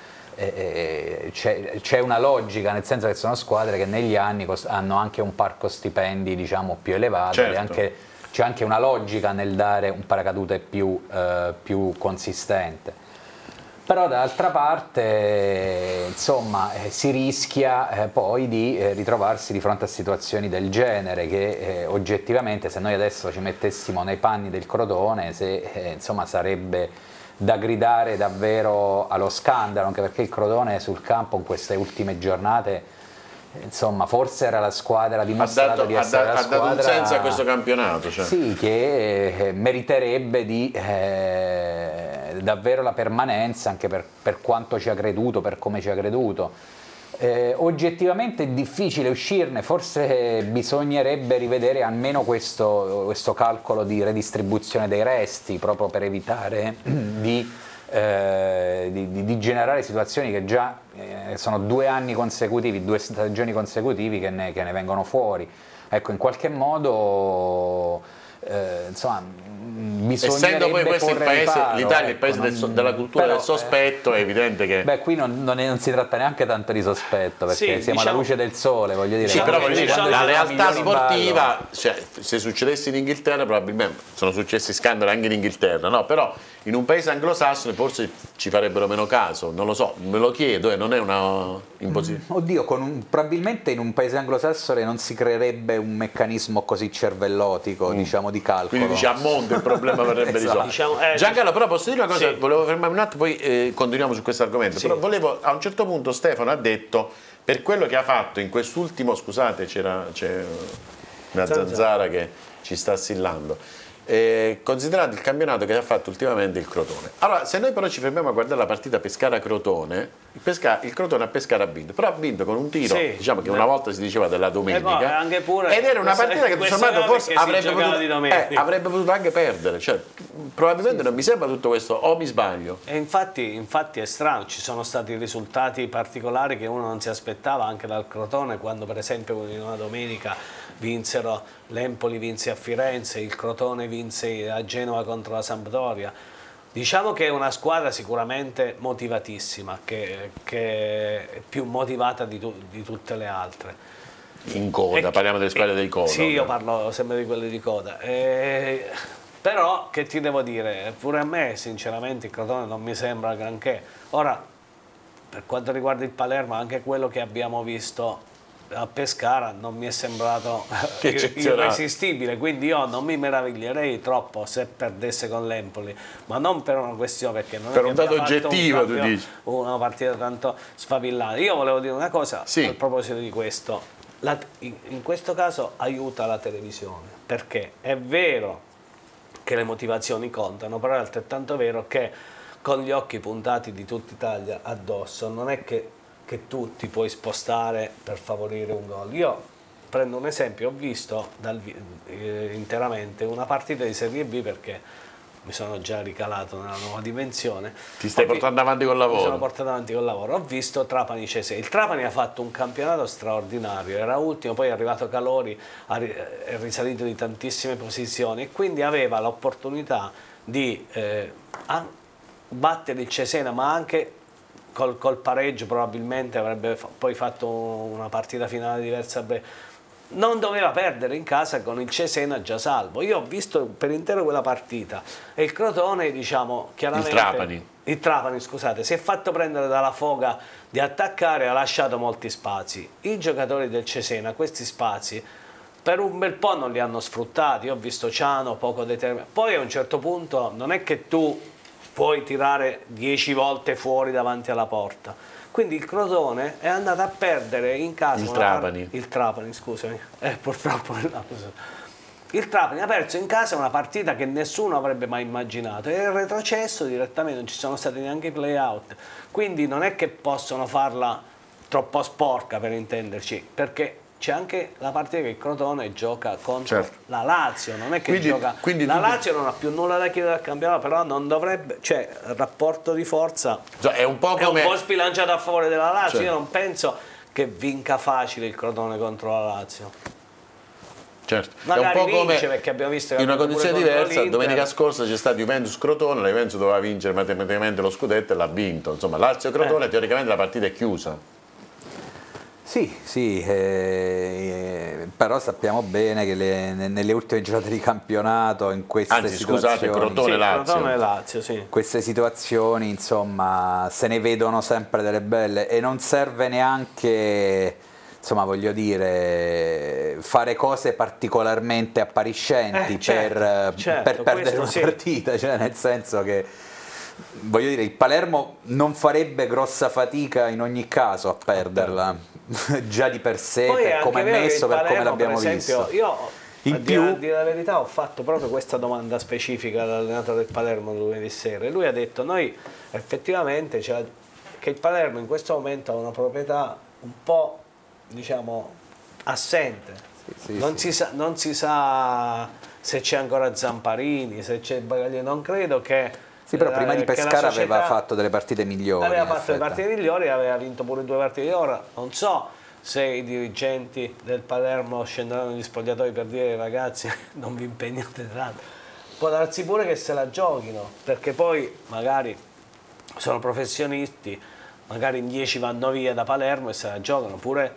c'è una logica, nel senso che sono squadre che negli anni hanno anche un parco stipendi, diciamo, più elevato, certo, e c'è anche una logica nel dare un paracadute più consistente. Però dall'altra parte, insomma, si rischia poi di ritrovarsi di fronte a situazioni del genere che oggettivamente, se noi adesso ci mettessimo nei panni del Crotone, insomma, sarebbe da gridare davvero allo scandalo, anche perché il Crotone sul campo in queste ultime giornate, insomma, forse era la squadra, ha dimostrato di essere la squadra, ha dato un senso a questo campionato, cioè. Sì, che meriterebbe di davvero la permanenza, anche per quanto ci ha creduto, per come ci ha creduto. Oggettivamente è difficile uscirne, forse bisognerebbe rivedere almeno questo calcolo di redistribuzione dei resti, proprio per evitare di generare situazioni che già sono 2 anni consecutivi, 2 stagioni consecutivi che ne vengono fuori. Ecco, in qualche modo insomma essendo poi questo il paese, l'Italia è il paese della cultura però, del sospetto, è evidente che... Beh, qui non si tratta neanche tanto di sospetto, perché sì, siamo alla luce del sole, voglio dire. Sì, però voglio dire, quando la ci sono realtà milioni in ballo- sportiva, cioè, se succedesse in Inghilterra probabilmente, sono successi scandali anche in Inghilterra, no? Però in un paese anglosassone forse ci farebbero meno caso, non lo so, me lo chiedo, non è una imposizione. Oddio, probabilmente in un paese anglosassone non si creerebbe un meccanismo così cervellotico, diciamo, di calcolo. Quindi dice a monte il problema verrebbe Esatto. risolto. Diciamo, Giancarlo, però posso dire una cosa, sì. volevo fermarmi un attimo, poi continuiamo su questo argomento, Sì. però volevo, a un certo punto Stefano ha detto, per quello che ha fatto in quest'ultimo, scusate c'è una zanzara che ci sta assillando, considerato il campionato che ha fatto ultimamente il Crotone. Allora, se noi però ci fermiamo a guardare la partita Pescara-Crotone, il Crotone a Pescara ha vinto, però ha vinto con un tiro, Sì. diciamo che una volta si diceva della domenica, anche pure, ed era una partita che questo sommato era forse perché si giocava di domenica. avrebbe potuto anche perdere, cioè, probabilmente non mi sembra tutto questo, o mi sbaglio? E infatti è strano, ci sono stati risultati particolari che uno non si aspettava anche dal Crotone, quando per esempio in una domenica l'Empoli vinse a Firenze, il Crotone vinse a Genova contro la Sampdoria. Diciamo che è una squadra sicuramente motivatissima, che è più motivata di tutte le altre. In coda, parliamo delle squadre dei coda. Sì, io parlo sempre di quelle di coda. Però, che ti devo dire, pure a me sinceramente il Crotone non mi sembra granché. Ora, per quanto riguarda il Palermo, anche quello che abbiamo visto a Pescara non mi è sembrato irresistibile, quindi io non mi meraviglierei troppo se perdesse con l'Empoli, ma non per una questione, perché non per è un che dato abbia fatto oggettivo, tu dici. una partita tanto sfavillata. Io volevo dire una cosa Sì. a proposito di questo. In questo caso aiuta la televisione, perché è vero che le motivazioni contano, però è altrettanto vero che con gli occhi puntati di tutta Italia addosso non è che tu ti puoi spostare per favorire un gol. Io prendo un esempio, ho visto interamente una partita di Serie B, perché mi sono già ricalato nella nuova dimensione. Ti stai portando avanti col lavoro? Mi sono portato avanti col lavoro. Ho visto Trapani-Cesena. Il Trapani ha fatto un campionato straordinario, era ultimo, poi è arrivato Calori, è risalito di tantissime posizioni e quindi aveva l'opportunità di battere il Cesena, ma anche col pareggio probabilmente avrebbe poi fatto una partita finale diversa a breve. Non doveva perdere in casa con il Cesena già salvo. Io ho visto per intero quella partita e il Crotone, diciamo, chiaramente il Trapani, scusate, si è fatto prendere dalla foga di attaccare e ha lasciato molti spazi. I giocatori del Cesena questi spazi per un bel po' non li hanno sfruttati. Io ho visto Ciano poco determinato. Poi a un certo punto non è che tu puoi tirare 10 volte fuori davanti alla porta. Quindi il Crotone è andato a perdere in casa il Trapani, scusami. Purtroppo il Trapani ha perso in casa una partita che nessuno avrebbe mai immaginato. È retrocesso direttamente, non ci sono stati neanche i play-out. Quindi non è che possono farla troppo sporca, per intenderci, perché c'è anche la partita che il Crotone gioca contro la Lazio, non è che la Lazio non ha più nulla da chiedere al campionato, però non dovrebbe, cioè il rapporto di forza è un po' sbilanciato a favore della Lazio. Io non penso che vinca facile il Crotone contro la Lazio. Certo, Magari è un po' come perché abbiamo visto che in una condizione diversa. Domenica scorsa scorsa c'è stato Juventus-Crotone, la Juventus doveva vincere matematicamente lo scudetto e l'ha vinto. Insomma, Lazio-Crotone teoricamente la partita è chiusa. Sì, però sappiamo bene che nelle ultime giornate di campionato, in queste situazioni, Crotone-Lazio, sì. Queste situazioni, insomma, se ne vedono sempre delle belle e non serve neanche, insomma, voglio dire, fare cose particolarmente appariscenti per perdere una partita, cioè nel senso che, voglio dire, il Palermo non farebbe grossa fatica in ogni caso a perderla. Già di per sé, per come è messo, per come l'abbiamo visto. Io, a dire la verità, ho fatto proprio questa domanda specifica all'allenatore del Palermo lunedì sera e lui ha detto: noi effettivamente che il Palermo in questo momento ha una proprietà un po', diciamo, assente. Non si sa se c'è ancora Zamparini, se c'è Bagaglio, non credo che... Sì, però prima di Pescara aveva fatto delle partite migliori. Aveva fatto delle partite migliori, aveva vinto pure 2 partite. Ora non so se i dirigenti del Palermo scenderanno negli spogliatoi per dire ai ragazzi non vi impegnate tanto, può darsi pure che se la giochino, perché poi magari sono professionisti, magari in 10 vanno via da Palermo e se la giocano, pure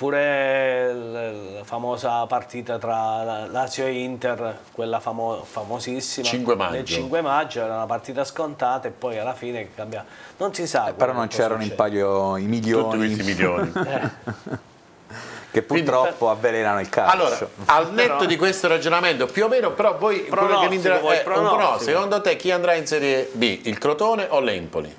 la famosa partita tra Lazio e Inter, quella famosissima 5 maggio. del 5 maggio, era una partita scontata e poi alla fine cambia. Non si sa. Però non c'erano in palio i milioni. Tutti questi milioni. Che purtroppo avvelenano il calcio. Allora, al netto di questo ragionamento, più o meno, però voi quello che mi interessa è un pronostico. Secondo te chi andrà in Serie B, il Crotone o l'Empoli?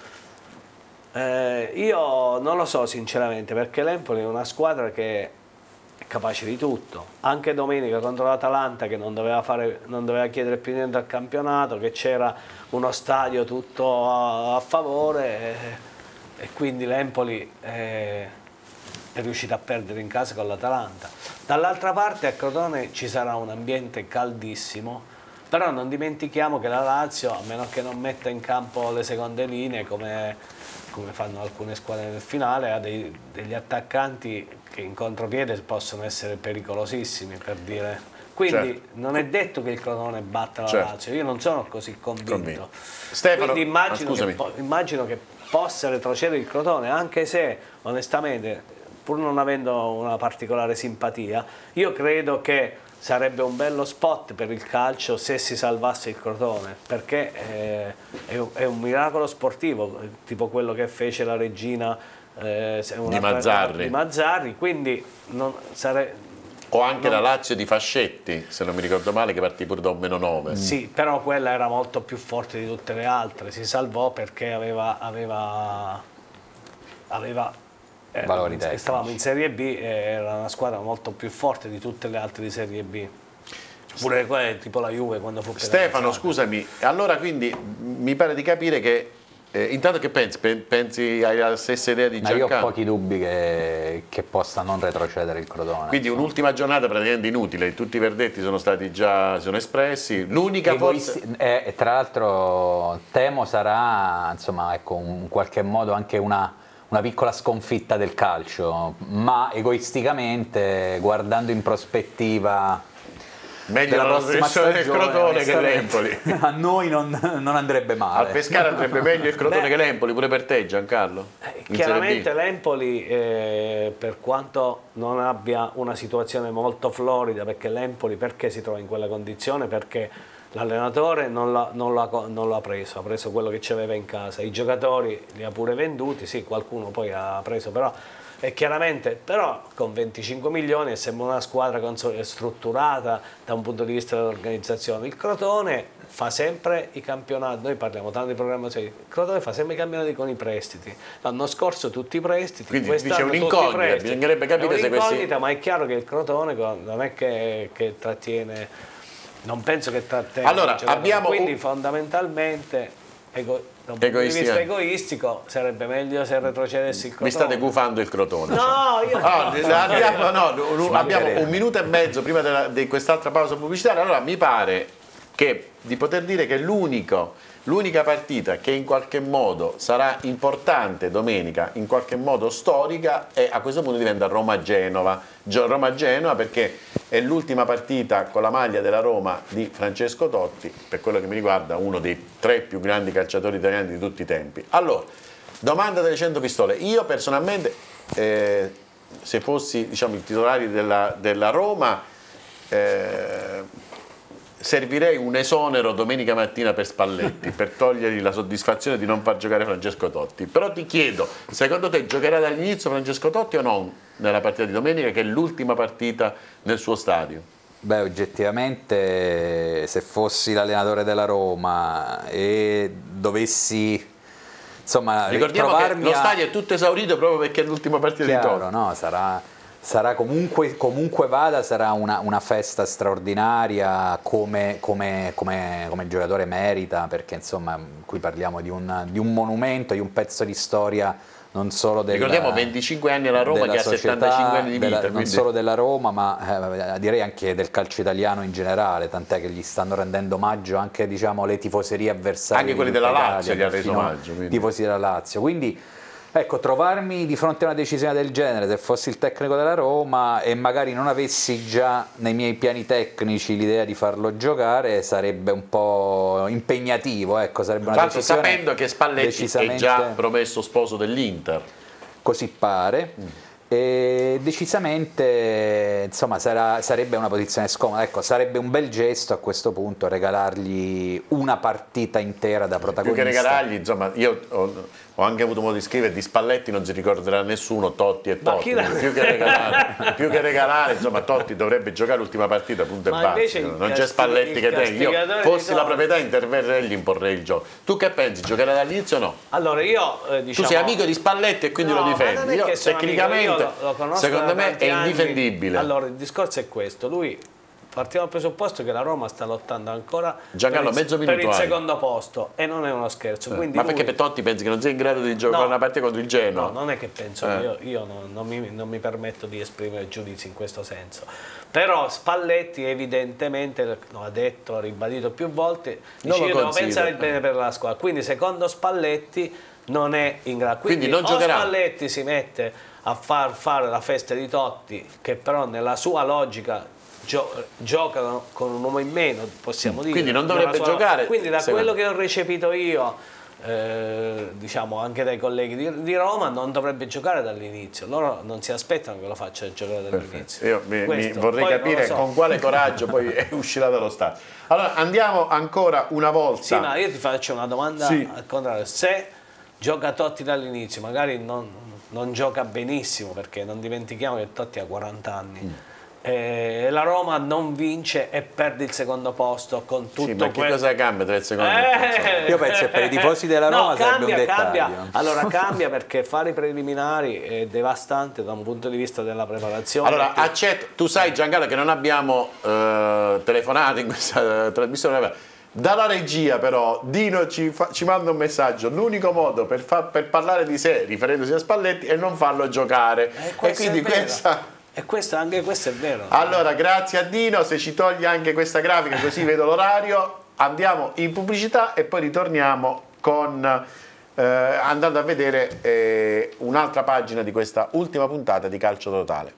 Io non lo so sinceramente, perché l'Empoli è una squadra che è capace di tutto. Anche domenica contro l'Atalanta, che non doveva chiedere più niente al campionato, che c'era uno stadio tutto a favore e quindi l'Empoli è riuscita a perdere in casa con l'Atalanta. Dall'altra parte a Crotone ci sarà un ambiente caldissimo, però non dimentichiamo che la Lazio, a meno che non metta in campo le seconde linee come fanno alcune squadre nel finale, ha degli attaccanti che in contropiede possono essere pericolosissimi, per dire. Quindi non è detto che il Crotone batta la Lazio, io non sono così convinto. Stefano, quindi immagino che possa retrocedere il Crotone, anche se onestamente, pur non avendo una particolare simpatia, io credo che sarebbe un bello spot per il calcio se si salvasse il Crotone, perché è un miracolo sportivo, tipo quello che fece la regina di Mazzarri, quindi o anche la Lazio di Fascetti, se non mi ricordo male, che partì pure da un -9. Sì, però quella era molto più forte di tutte le altre, si salvò perché aveva valori tecnici. Stavamo in Serie B, era una squadra molto più forte di tutte le altre di Serie B. Pure tipo la Juve quando fu Stefano, scusami, allora quindi mi pare di capire che intanto che pensi hai la stessa idea di Giancarlo? Io ho pochi dubbi che possa non retrocedere il Crotone. Quindi un'ultima giornata praticamente inutile, tutti i verdetti sono espressi, l'unica forza... tra l'altro temo sarà, insomma, ecco, in qualche modo anche una piccola sconfitta del calcio, ma egoisticamente, guardando in prospettiva meglio la prossima stagione del Crotone che l'Empoli. A noi non andrebbe male. Al Pescara andrebbe meglio il Crotone che l'Empoli, pure per te Giancarlo? Chiaramente l'Empoli, per quanto non abbia una situazione molto florida, perché l'Empoli perché si trova in quella condizione? Perché l'allenatore non l'ha preso, ha preso quello che ci aveva in casa, i giocatori li ha pure venduti, sì, qualcuno poi ha preso, però e chiaramente però con 25 milioni sembra una squadra strutturata da un punto di vista dell'organizzazione. Il Crotone fa sempre i campionati, noi parliamo tanto di programmazione, il Crotone fa sempre i campionati con i prestiti, l'anno scorso tutti i prestiti, quindi c'è un'incognita, bisognerebbe capire se questi... ma è chiaro che il Crotone non è che trattiene, non penso che trattenga, allora, quindi fondamentalmente da un punto di vista egoistico sarebbe meglio se retrocedessi il Crotone. Mi state gufando il Crotone. No, io abbiamo un minuto e mezzo prima di quest'altra pausa pubblicitaria, allora mi pare di poter dire che l'unica partita che in qualche modo sarà importante domenica, in qualche modo storica, e a questo punto diventa Roma-Genova. Roma-Genova perché è l'ultima partita con la maglia della Roma di Francesco Totti, per quello che mi riguarda uno dei 3 più grandi calciatori italiani di tutti i tempi. Allora, domanda delle 100 pistole. Io personalmente, se fossi i titolari della Roma, servirei un esonero domenica mattina per Spalletti per togliergli la soddisfazione di non far giocare Francesco Totti. Però ti chiedo, secondo te giocherà dall'inizio Francesco Totti o no nella partita di domenica, che è l'ultima partita nel suo stadio? Beh, oggettivamente, se fossi l'allenatore della Roma e dovessi, insomma, ricordiamo che lo stadio è tutto esaurito proprio perché è l'ultima partita di Totti. No, sarà comunque vada, sarà una festa straordinaria, come il giocatore merita, perché insomma qui parliamo di un monumento, di un pezzo di storia non solo della, ricordiamo 25 anni alla Roma, che ha 75 anni di vita, non solo della Roma, ma direi anche del calcio italiano in generale, tant'è che gli stanno rendendo omaggio anche, diciamo, le tifoserie avversarie, anche quelli della Lazio gli ha reso omaggio, tifosi della Lazio, quindi Ecco, trovarmi di fronte a una decisione del genere, se fossi il tecnico della Roma e magari non avessi già nei miei piani tecnici l'idea di farlo giocare, sarebbe un po' impegnativo, ecco, sarebbe una Infatti, decisione sapendo che Spalletti è già promesso sposo dell'Inter. Così pare. E decisamente, insomma, sarebbe una posizione scomoda. Ecco, sarebbe un bel gesto a questo punto regalargli una partita intera da protagonista. Più che regalargli, insomma, io ho anche avuto modo di scrivere, di Spalletti non si ricorderà nessuno, Totti e Totti. Più che regalare, insomma, Totti dovrebbe giocare l'ultima partita, punto e basta. Non c'è Spalletti che tenga. Io fossi la proprietà, interverrei e gli imporrei il gioco. Tu che pensi? Giocherà dall'inizio o no? Allora io tu sei amico di Spalletti e quindi lo difendi. Io tecnicamente lo conosco secondo me è indifendibile. Allora il discorso è questo, partiamo dal presupposto che la Roma sta lottando ancora Giancarlo, per il secondo posto e non è uno scherzo. Quindi ma perché per Totti pensi che non sia in grado di giocare una partita contro il Genoa? No, non è che penso, io non mi permetto di esprimere giudizi in questo senso. Però Spalletti evidentemente ha detto, ha ribadito più volte, io devo pensare il bene per la squadra. Quindi secondo Spalletti non è in grado. Quindi non giocherà. Spalletti si mette a far fare la festa di Totti, che però nella sua logica giocano con un uomo in meno, possiamo dire. Quindi non dovrebbe giocare. Quindi da quello che ho recepito io, diciamo anche dai colleghi di Roma, non dovrebbe giocare dall'inizio. Loro non si aspettano che lo faccia giocare dall'inizio. Io mi vorrei capire con quale coraggio poi uscirà dallo stadio. Allora andiamo ancora una volta. Sì, ma io ti faccio una domanda al contrario. Se gioca Totti dall'inizio, magari non gioca benissimo, perché non dimentichiamo che Totti ha 40 anni. La Roma non vince e perde il secondo posto con tutto ma che cosa cambia tra il secondo e il terzo? Io penso che per i tifosi della Roma sarebbe un dettaglio. Allora cambia, perché fare i preliminari è devastante da un punto di vista della preparazione. Allora accetto, tu sai Giancarlo che non abbiamo telefonato in questa trasmissione. Dalla regia però Dino ci manda un messaggio: l'unico modo per parlare di sé riferendosi a Spalletti è non farlo giocare, e quindi anche questo è vero. Allora grazie a Dino, se ci toglie anche questa grafica così vedo l'orario. Andiamo in pubblicità e poi ritorniamo con andando a vedere un'altra pagina di questa ultima puntata di Calcio Totale.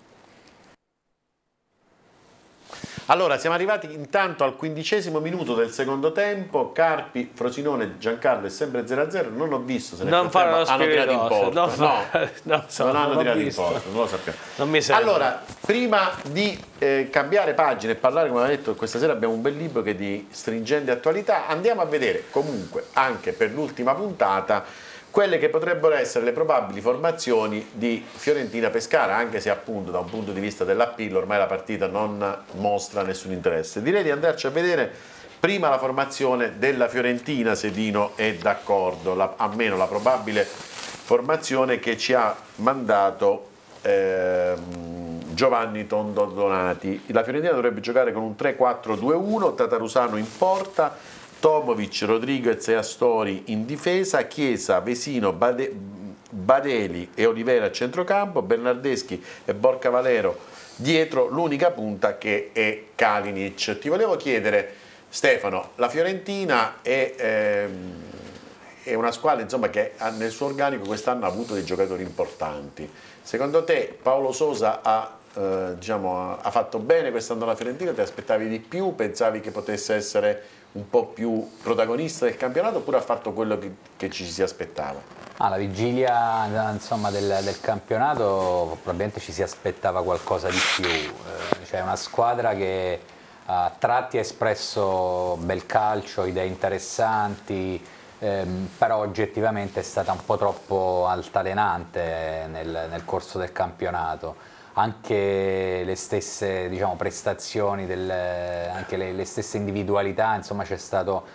Allora, siamo arrivati intanto al 15° minuto del secondo tempo. Carpi, Frosinone, Giancarlo è sempre 0-0. Non ho visto se nel frattempo hanno tirato in porta. Non hanno tirato in porta, non lo sappiamo. Non mi sembra. Allora, prima di cambiare pagina e parlare, come ho detto, questa sera abbiamo un bel libro che è di stringente attualità. Andiamo a vedere comunque, anche per l'ultima puntata, quelle che potrebbero essere le probabili formazioni di Fiorentina-Pescara, anche se appunto da un punto di vista dell'appeal ormai la partita non mostra nessun interesse. Direi di andarci a vedere prima la formazione della Fiorentina, se Dino è d'accordo, almeno la probabile formazione che ci ha mandato Giovanni Tondo Donati. La Fiorentina dovrebbe giocare con un 3-4-2-1, Tatarusano in porta, Tomovic, Rodriguez e Astori in difesa, Chiesa, Vesino, Badeli e Olivera a centrocampo, Bernardeschi e Borca Valero dietro, l'unica punta che è Kalinic. Ti volevo chiedere, Stefano, la Fiorentina è una squadra, insomma, che nel suo organico quest'anno ha avuto dei giocatori importanti. Secondo te Paolo Sosa ha fatto bene quest'anno la Fiorentina? Ti aspettavi di più? Pensavi che potesse essere un po' più protagonista del campionato, oppure ha fatto quello che ci si aspettava? Alla vigilia, insomma, del campionato probabilmente ci si aspettava qualcosa di più. C'è una squadra che a tratti ha espresso bel calcio, idee interessanti, però oggettivamente è stata un po' troppo altalenante nel corso del campionato. Anche le stesse, diciamo, prestazioni, anche le stesse individualità, insomma ci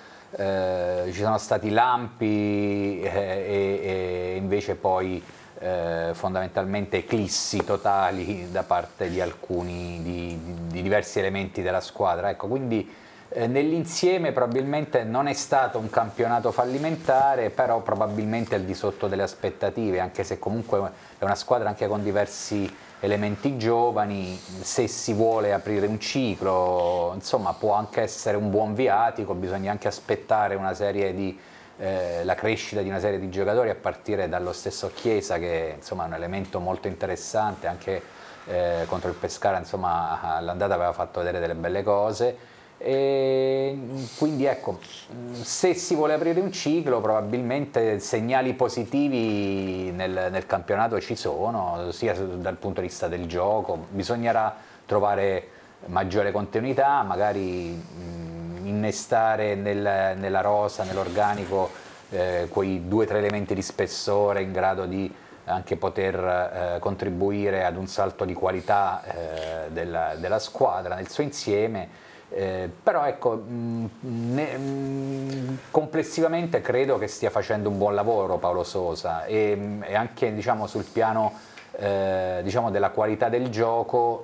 sono stati lampi e invece poi fondamentalmente eclissi totali da parte di alcuni, di diversi elementi della squadra. Ecco, quindi nell'insieme probabilmente non è stato un campionato fallimentare, però probabilmente al di sotto delle aspettative, anche se comunque è una squadra anche con diversi elementi giovani. Se si vuole aprire un ciclo, insomma, può anche essere un buon viatico, bisogna anche aspettare una serie di la crescita di una serie di giocatori a partire dallo stesso Chiesa, che insomma è un elemento molto interessante, anche contro il Pescara insomma all'andata aveva fatto vedere delle belle cose. E quindi ecco, se si vuole aprire un ciclo probabilmente segnali positivi nel campionato ci sono, sia dal punto di vista del gioco, bisognerà trovare maggiore continuità, magari innestare nella rosa, nell'organico quei 2 o 3 elementi di spessore in grado di anche poter contribuire ad un salto di qualità della squadra nel suo insieme. Però ecco, complessivamente credo che stia facendo un buon lavoro Paolo Sosa e anche diciamo, sul piano diciamo, della qualità del gioco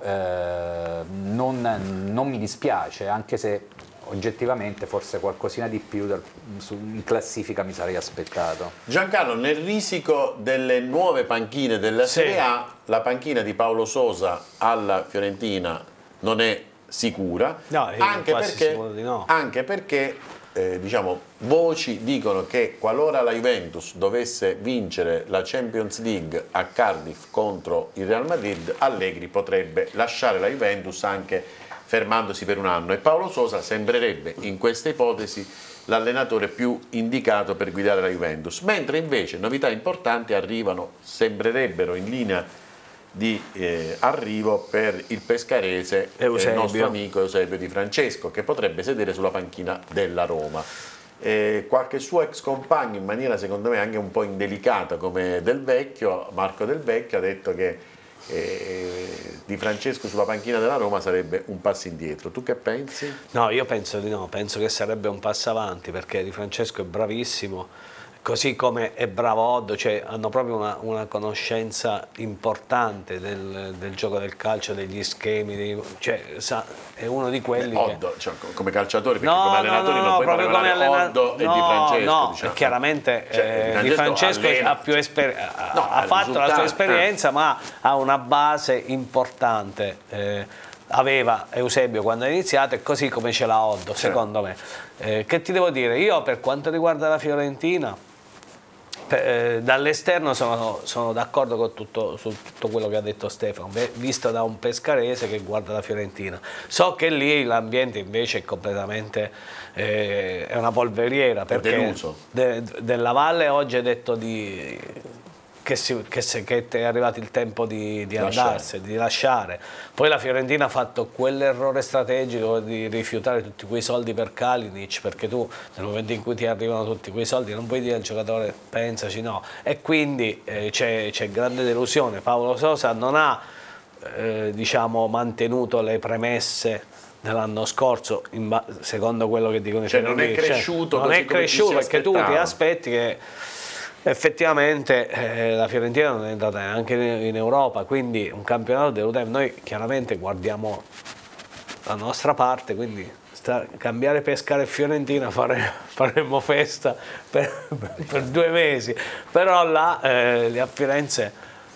non mi dispiace, anche se oggettivamente forse qualcosina di più in classifica mi sarei aspettato. Giancarlo, nel risico delle nuove panchine della Serie A, la panchina di Paolo Sosa alla Fiorentina non è sicura, no, anche perché diciamo, voci dicono che qualora la Juventus dovesse vincere la Champions League a Cardiff contro il Real Madrid, Allegri potrebbe lasciare la Juventus anche fermandosi per un anno, e Paolo Sosa sembrerebbe in questa ipotesi l'allenatore più indicato per guidare la Juventus, mentre invece novità importanti arrivano, sembrerebbero in linea di arrivo per il pescarese, il nostro amico Eusebio Di Francesco, che potrebbe sedere sulla panchina della Roma. Qualche suo ex compagno, in maniera secondo me anche un po' indelicata come Del Vecchio, Marco Del Vecchio, ha detto che Di Francesco sulla panchina della Roma sarebbe un passo indietro. Tu che pensi? No, io penso di no, penso che sarebbe un passo avanti, perché Di Francesco è bravissimo, così come è bravo Oddo, cioè hanno proprio una conoscenza importante del gioco del calcio, degli schemi, cioè è uno di quelli Oddo, cioè, come calciatori, perché come allenatori non puoi proprio paragonare Oddo e Di Francesco. No, diciamo. Chiaramente cioè, Di Francesco ha più ha fatto la sua esperienza, ma ha una base importante. Aveva Eusebio quando ha iniziato, e così come ce l'ha Oddo, secondo me. Che ti devo dire? Io per quanto riguarda la Fiorentina, dall'esterno sono d'accordo con su tutto quello che ha detto Stefano, visto da un pescarese che guarda la Fiorentina. So che lì l'ambiente invece è completamente è una polveriera, perché Della Valle oggi ha detto che è arrivato il tempo di andarsene, di lasciare. Poi la Fiorentina ha fatto quell'errore strategico di rifiutare tutti quei soldi per Kalinic, perché tu nel momento in cui ti arrivano tutti quei soldi non puoi dire al giocatore pensaci, no, e quindi c'è grande delusione. Paolo Sosa non ha diciamo, mantenuto le premesse dell'anno scorso, secondo quello che dicono i Fiorentina. Non è cresciuto, non è cresciuto, perché tu ti aspetti che effettivamente la Fiorentina non è entrata neanche in Europa, quindi un campionato deludente. Noi chiaramente guardiamo la nostra parte, quindi cambiare Pescara e Fiorentina faremmo festa per 2 mesi, però là a Firenze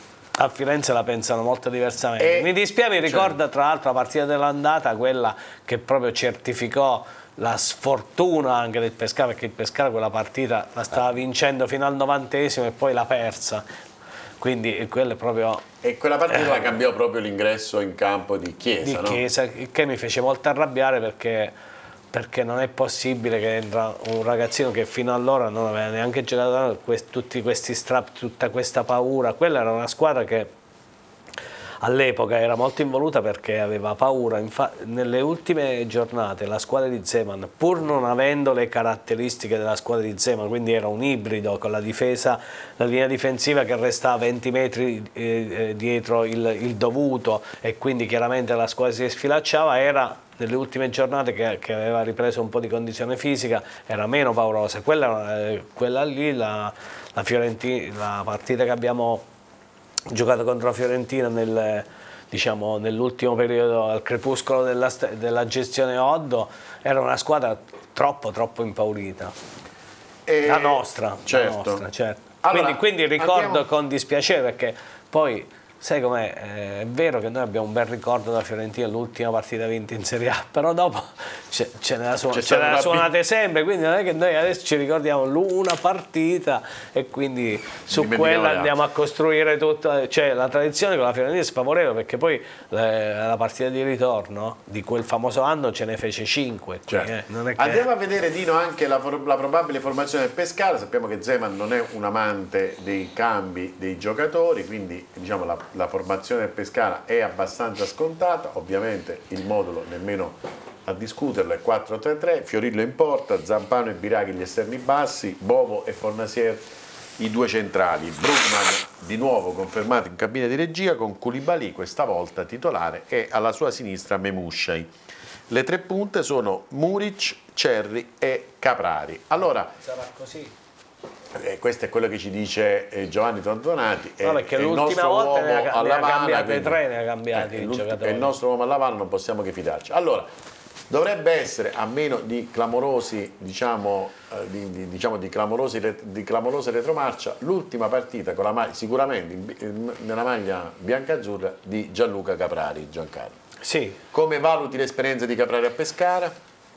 la pensano molto diversamente. Mi dispiace, mi ricorda tra l'altro la partita dell'andata, quella che proprio certificò la sfortuna anche del Pescara, perché il Pescara quella partita la stava vincendo fino al 90esimo e poi l'ha persa, quindi quello è proprio... E quella partita la cambiò proprio l'ingresso in campo di Chiesa, che mi fece molto arrabbiare, perché non è possibile che entra un ragazzino che fino allora non aveva neanche giocato, tutti questi strap, tutta questa paura. Quella era una squadra che all'epoca era molto involuta perché aveva paura. Nelle ultime giornate la squadra di Zeman, pur non avendo le caratteristiche della squadra di Zeman, quindi era un ibrido con la difesa, la linea difensiva che restava 20 metri dietro il dovuto, e quindi chiaramente la squadra si sfilacciava, era nelle ultime giornate che aveva ripreso un po' di condizione fisica, era meno paurosa. Quella lì, la Fiorentina, la partita che abbiamo giocato contro la Fiorentina nell'ultimo periodo, al crepuscolo della gestione Oddo, era una squadra troppo impaurita. La nostra, certo. Allora, quindi ricordo con dispiacere, perché poi sai com'è? È vero che noi abbiamo un bel ricordo della Fiorentina, l'ultima partita vinta in Serie A, però dopo ce ne suonate sempre, quindi non è che noi adesso ci ricordiamo una partita e quindi su quella andiamo a costruire tutta, cioè la tradizione con la Fiorentina è sfavorevole, perché poi la partita di ritorno di quel famoso anno ce ne fece 5. Certo. Non è che... Andiamo a vedere, Dino, anche la probabile formazione del Pescara. Sappiamo che Zeman non è un amante dei cambi dei giocatori, quindi diciamo la formazione del Pescara è abbastanza scontata. Ovviamente il modulo, nemmeno a discuterlo, è 4-3-3, Fiorillo in porta, Zampano e Biraghi gli esterni bassi, Bovo e Fornasier i due centrali, Brugman di nuovo confermato in cabina di regia con Koulibaly questa volta titolare e alla sua sinistra Memushai. Le tre punte sono Muric, Cerri e Caprari. Allora, sarà così. Questo è quello che ci dice Giovanni Tondonati. No, perché l'ultima volta ne ha cambiate 3, ne ha cambiati i giocatori. È il nostro uomo alla Vanna, non possiamo che fidarci. Allora, dovrebbe essere, a meno di clamorosi, di clamorose retromarcia, l'ultima partita con la maglia, sicuramente nella maglia biancazzurra di Gianluca Caprari. Giancarlo. Sì. Come valuti l'esperienza di Caprari a Pescara?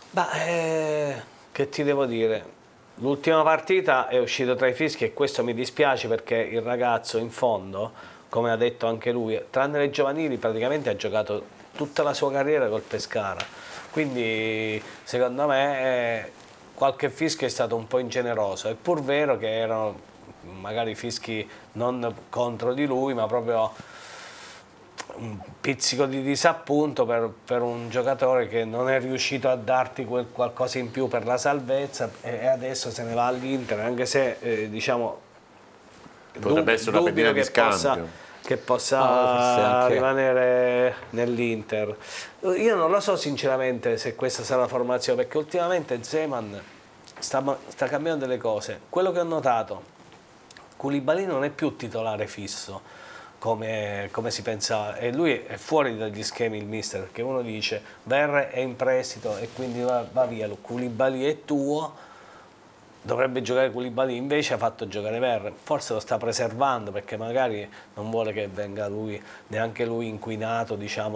Che ti devo dire? L'ultima partita è uscito tra i fischi e questo mi dispiace, perché il ragazzo in fondo, come ha detto anche lui, tranne le giovanili praticamente ha giocato tutta la sua carriera col Pescara, quindi secondo me qualche fischio è stato un po' ingeneroso. È pur vero che erano magari fischi non contro di lui, ma proprio un pizzico di disappunto per un giocatore che non è riuscito a darti quel qualcosa in più per la salvezza, e adesso se ne va all'Inter, anche se diciamo potrebbe essere una pedina di scambio che possa anche rimanere nell'Inter. Io non lo so sinceramente se questa sarà la formazione, perché ultimamente Zeman sta cambiando delle cose. Quello che ho notato, Koulibaly non è più titolare fisso come si pensava, e lui è fuori dagli schemi, il mister, perché uno dice Verre è in prestito e quindi va via, Koulibaly è tuo, dovrebbe giocare Koulibaly, invece ha fatto giocare Verre, forse lo sta preservando perché magari non vuole che venga lui, neanche lui inquinato, diciamo,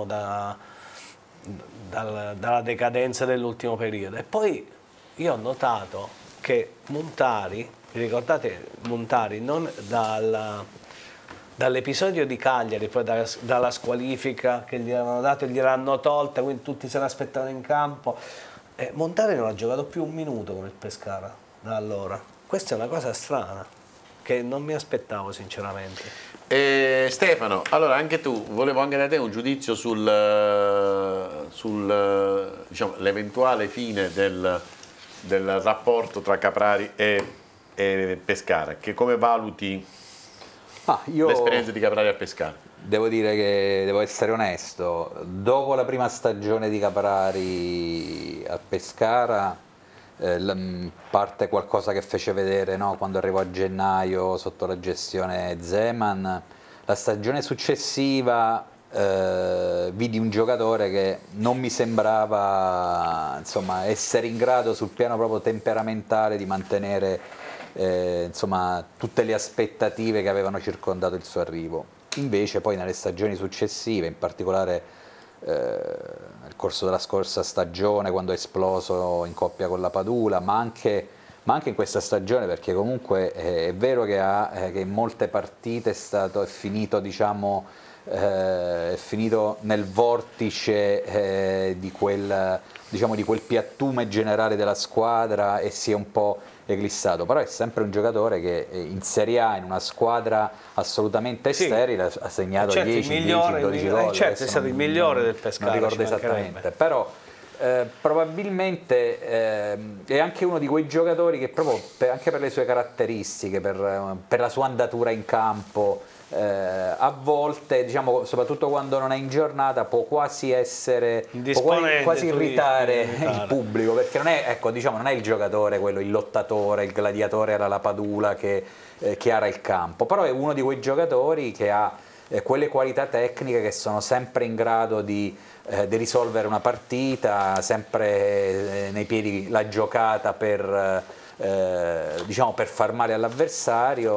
dalla decadenza dell'ultimo periodo. E poi io ho notato che Montari, vi ricordate Montari, non dall'episodio di Cagliari, poi dalla squalifica che gli avevano dato e gliel'hanno tolta, quindi tutti se l'aspettavano in campo, Montari non ha giocato più un minuto con il Pescara da allora. Questa è una cosa strana che non mi aspettavo sinceramente. Stefano, allora anche tu, volevo anche da te un giudizio sul diciamo, l'eventuale fine del rapporto tra Caprari e Pescara, che come valuti l'esperienza di Caprari a Pescara? Devo dire che devo essere onesto, dopo la prima stagione di Caprari a Pescara parte qualcosa che fece vedere, no? Quando arrivò a gennaio sotto la gestione Zeman. La stagione successiva vidi un giocatore che non mi sembrava, insomma, essere in grado sul piano proprio temperamentale di mantenere insomma, tutte le aspettative che avevano circondato il suo arrivo. Invece poi nelle stagioni successive, in particolare nel corso della scorsa stagione, quando è esploso in coppia con la Padula, ma anche in questa stagione, perché comunque è vero che in molte partite è finito, diciamo, è finito nel vortice di quel piattume generale della squadra e si è un po' eclissato, però è sempre un giocatore che in Serie A, in una squadra assolutamente sterile, ha segnato 10, 12 gol. Certo, è stato il migliore del Pescara, non ricordo esattamente, però probabilmente è anche uno di quei giocatori che proprio anche per le sue caratteristiche, per la sua andatura in campo, a volte, diciamo, soprattutto quando non è in giornata, può quasi quasi irritare il pubblico, perché non è, ecco, diciamo, non è il giocatore quello, il lottatore, il gladiatore alla Padula che ara il campo, però è uno di quei giocatori che ha quelle qualità tecniche che sono sempre in grado di risolvere una partita, sempre nei piedi la giocata per diciamo, per far male all'avversario.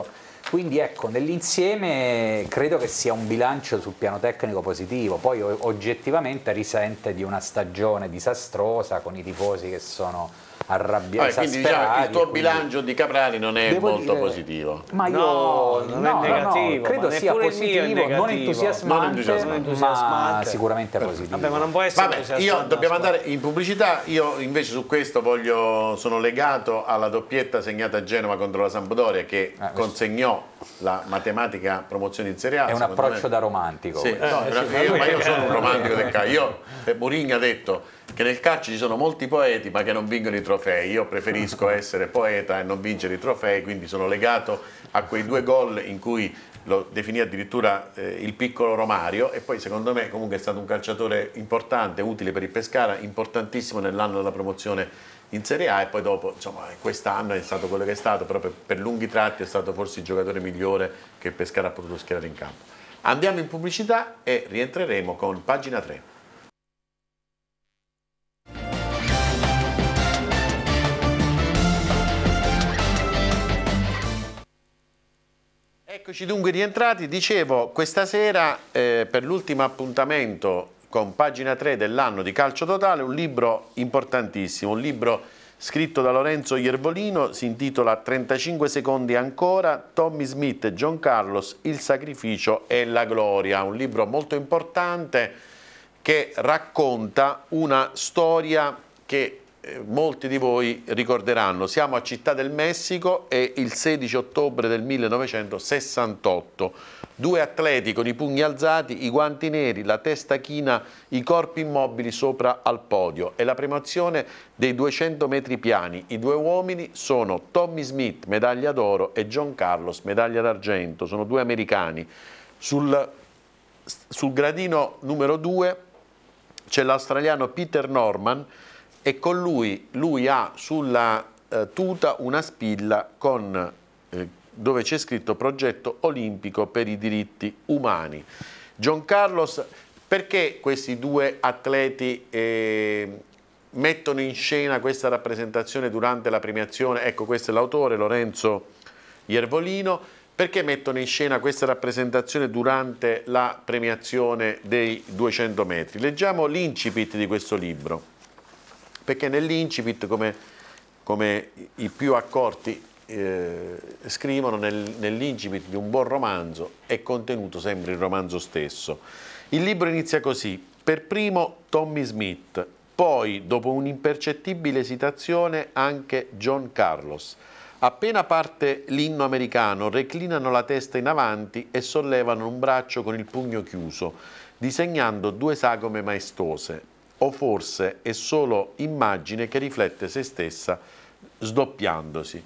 Quindi ecco, nell'insieme credo che sia un bilancio sul piano tecnico positivo, poi oggettivamente risente di una stagione disastrosa con i tifosi che sono arrabbiati, quindi esasperati. il tuo bilancio di Caprari non è molto positivo. Ma io non è negativo, credo ma sia neppure il mio è positivo, non negativo. entusiasmante, Non ma sicuramente positivo. Vabbè, ma non può essere Vabbè, dobbiamo andare in pubblicità. Io invece su questo sono legato alla doppietta segnata a Genova contro la Sampdoria, che consegnò la matematica promozione in Serie A. È un approccio da romantico. Sì, ma io sono un romantico del calcio. Mourinho ha detto che nel calcio ci sono molti poeti ma che non vincono i trofei. Io preferisco essere poeta e non vincere i trofei, quindi sono legato a quei 2 gol in cui lo definì addirittura il piccolo Romario, e poi secondo me comunque è stato un calciatore importante, utile per il Pescara, importantissimo nell'anno della promozione in Serie A, e poi dopo, insomma, quest'anno è stato quello che è stato, però per lunghi tratti è stato forse il giocatore migliore che il Pescara ha potuto schierare in campo. Andiamo in pubblicità e rientreremo con pagina 3. Eccoci dunque rientrati. Dicevo, questa sera per l'ultimo appuntamento con pagina 3 dell'anno di Calcio Totale, un libro importantissimo, un libro scritto da Lorenzo Iervolino, si intitola 35 secondi ancora, Tommy Smith e John Carlos, il sacrificio e la gloria, un libro molto importante che racconta una storia che molti di voi ricorderanno. Siamo a Città del Messico, è il 16 ottobre del 1968. 2 atleti con i pugni alzati, i guanti neri, la testa china, i corpi immobili sopra al podio. È la premiazione dei 200 metri piani. I 2 uomini sono Tommy Smith, medaglia d'oro, e John Carlos, medaglia d'argento. Sono 2 americani. Sul gradino numero 2 c'è l'australiano Peter Norman, e con lui ha sulla tuta una spilla con dove c'è scritto progetto olimpico per i diritti umani. John Carlos, perché questi 2 atleti mettono in scena questa rappresentazione durante la premiazione? Ecco, questo è l'autore, Lorenzo Iervolino. Perché mettono in scena questa rappresentazione durante la premiazione dei 200 metri? Leggiamo l'incipit di questo libro, perché nell'incipit, come i più accorti scrivono, nell'incipit di un buon romanzo è contenuto sempre il romanzo stesso. Il libro inizia così: per primo Tommy Smith, poi dopo un'impercettibile esitazione anche John Carlos. Appena parte l'inno americano reclinano la testa in avanti e sollevano un braccio con il pugno chiuso, disegnando 2 sagome maestose. O forse è solo immagine che riflette se stessa sdoppiandosi.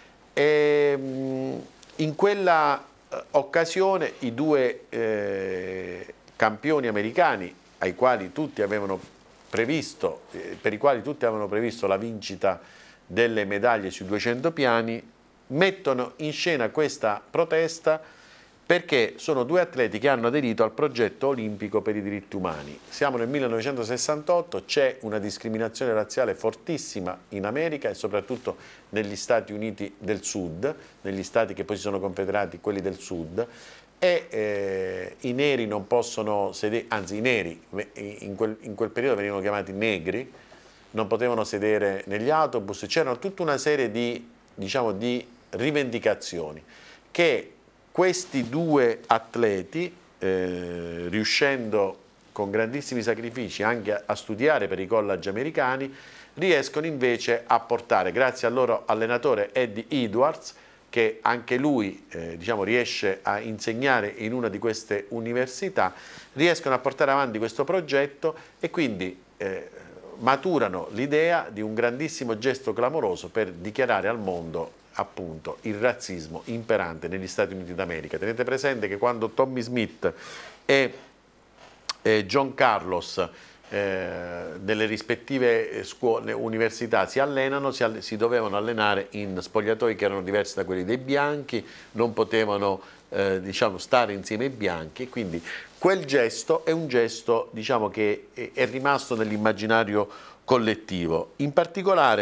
In quella occasione i 2 campioni americani, per i quali tutti avevano previsto la vincita delle medaglie sui 200 piani, mettono in scena questa protesta perché sono 2 atleti che hanno aderito al progetto olimpico per i diritti umani. Siamo nel 1968, c'è una discriminazione razziale fortissima in America e soprattutto negli Stati Uniti del Sud, negli stati che poi si sono confederati, quelli del Sud, e i neri non possono sedere, anzi i neri in quel periodo venivano chiamati negri, non potevano sedere negli autobus. C'erano tutta una serie di rivendicazioni che questi 2 atleti, riuscendo con grandissimi sacrifici anche a studiare per i college americani, riescono invece a portare, grazie al loro allenatore Eddie Edwards, che anche lui riesce a insegnare in una di queste università, riescono a portare avanti questo progetto e quindi maturano l'idea di un grandissimo gesto clamoroso per dichiarare al mondo appunto il razzismo imperante negli Stati Uniti d'America. Tenete presente che quando Tommy Smith e John Carlos nelle rispettive scuole, università si allenano, si dovevano allenare in spogliatoi che erano diversi da quelli dei bianchi, non potevano stare insieme ai bianchi, e quindi quel gesto è un gesto che è rimasto nell'immaginario collettivo. In particolare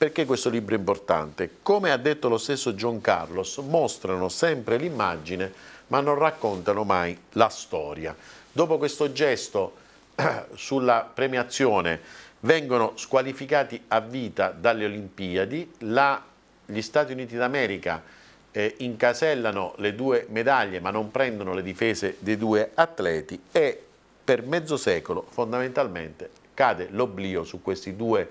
perché questo libro è importante? Come ha detto lo stesso John Carlos, mostrano sempre l'immagine ma non raccontano mai la storia. Dopo questo gesto sulla premiazione vengono squalificati a vita dalle Olimpiadi, gli Stati Uniti d'America incasellano le 2 medaglie ma non prendono le difese dei 2 atleti e per mezzo secolo fondamentalmente cade l'oblio su questi due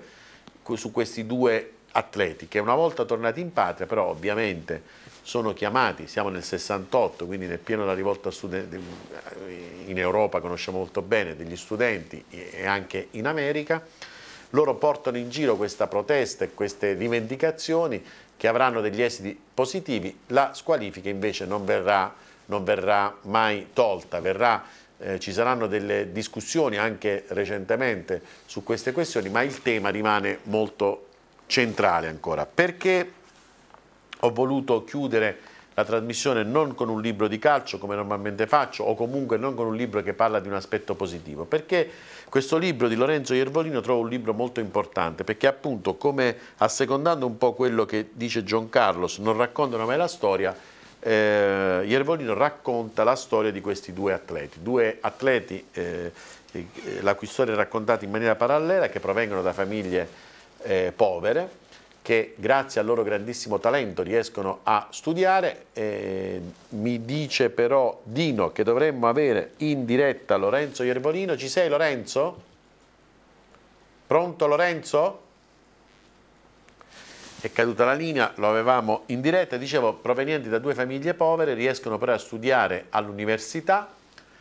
atleti che una volta tornati in patria però ovviamente sono chiamati, siamo nel 68, quindi nel pieno della rivolta in Europa, conosciamo molto bene, degli studenti e anche in America, loro portano in giro questa protesta e queste rivendicazioni che avranno degli esiti positivi, la squalifica invece non verrà mai tolta, ci saranno delle discussioni anche recentemente su queste questioni, ma il tema rimane molto centrale ancora. Perché ho voluto chiudere la trasmissione non con un libro di calcio come normalmente faccio o comunque non con un libro che parla di un aspetto positivo? Perché questo libro di Lorenzo Iervolino trovo un libro molto importante, perché appunto, come assecondando un po' quello che dice John Carlos, non raccontano mai la storia, Iervolino racconta la storia di questi 2 atleti, la cui storia è raccontata in maniera parallela, che provengono da famiglie povere, che grazie al loro grandissimo talento riescono a studiare. Mi dice però Dino che dovremmo avere in diretta Lorenzo Iervolino. Ci sei, Lorenzo? Pronto, Lorenzo? È caduta la linea, lo avevamo in diretta. Dicevo, provenienti da 2 famiglie povere, riescono però a studiare all'università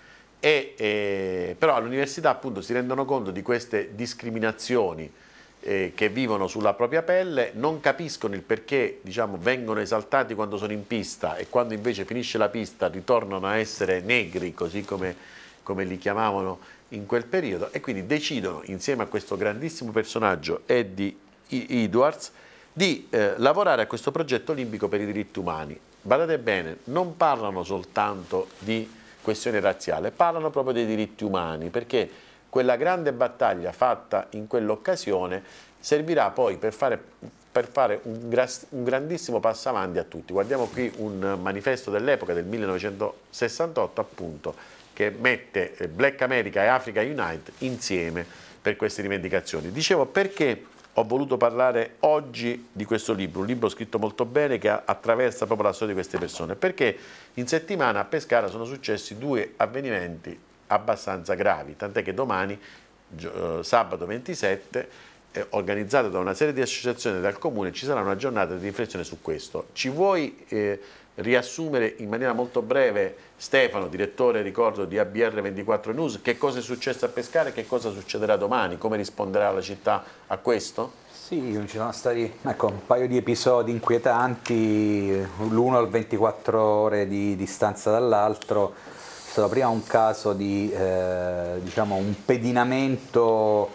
però all'università appunto si rendono conto di queste discriminazioni che vivono sulla propria pelle, non capiscono il perché, diciamo, vengono esaltati quando sono in pista e quando invece finisce la pista ritornano a essere negri, così come li chiamavano in quel periodo, e quindi decidono insieme a questo grandissimo personaggio Eddie Edwards di lavorare a questo progetto olimpico per i diritti umani. Badate bene, non parlano soltanto di questione razziale, parlano proprio dei diritti umani, perché quella grande battaglia fatta in quell'occasione servirà poi per fare un grandissimo passo avanti a tutti. Guardiamo qui un manifesto dell'epoca del 1968 appunto, che mette Black America e Africa Unite insieme per queste rivendicazioni. Dicevo, perché ho voluto parlare oggi di questo libro, un libro scritto molto bene che attraversa proprio la storia di queste persone, perché in settimana a Pescara sono successi 2 avvenimenti abbastanza gravi, tant'è che domani, sabato 27, organizzata da una serie di associazioni dal Comune, ci sarà una giornata di riflessione su questo. Ci vuoi riassumere in maniera molto breve, Stefano, direttore, ricordo, di ABR 24 News, che cosa è successo a Pescara e che cosa succederà domani, come risponderà la città a questo? Sì, ci sono stati un paio di episodi inquietanti, l'uno al 24 ore di distanza dall'altro. È stato prima un caso di diciamo un pedinamento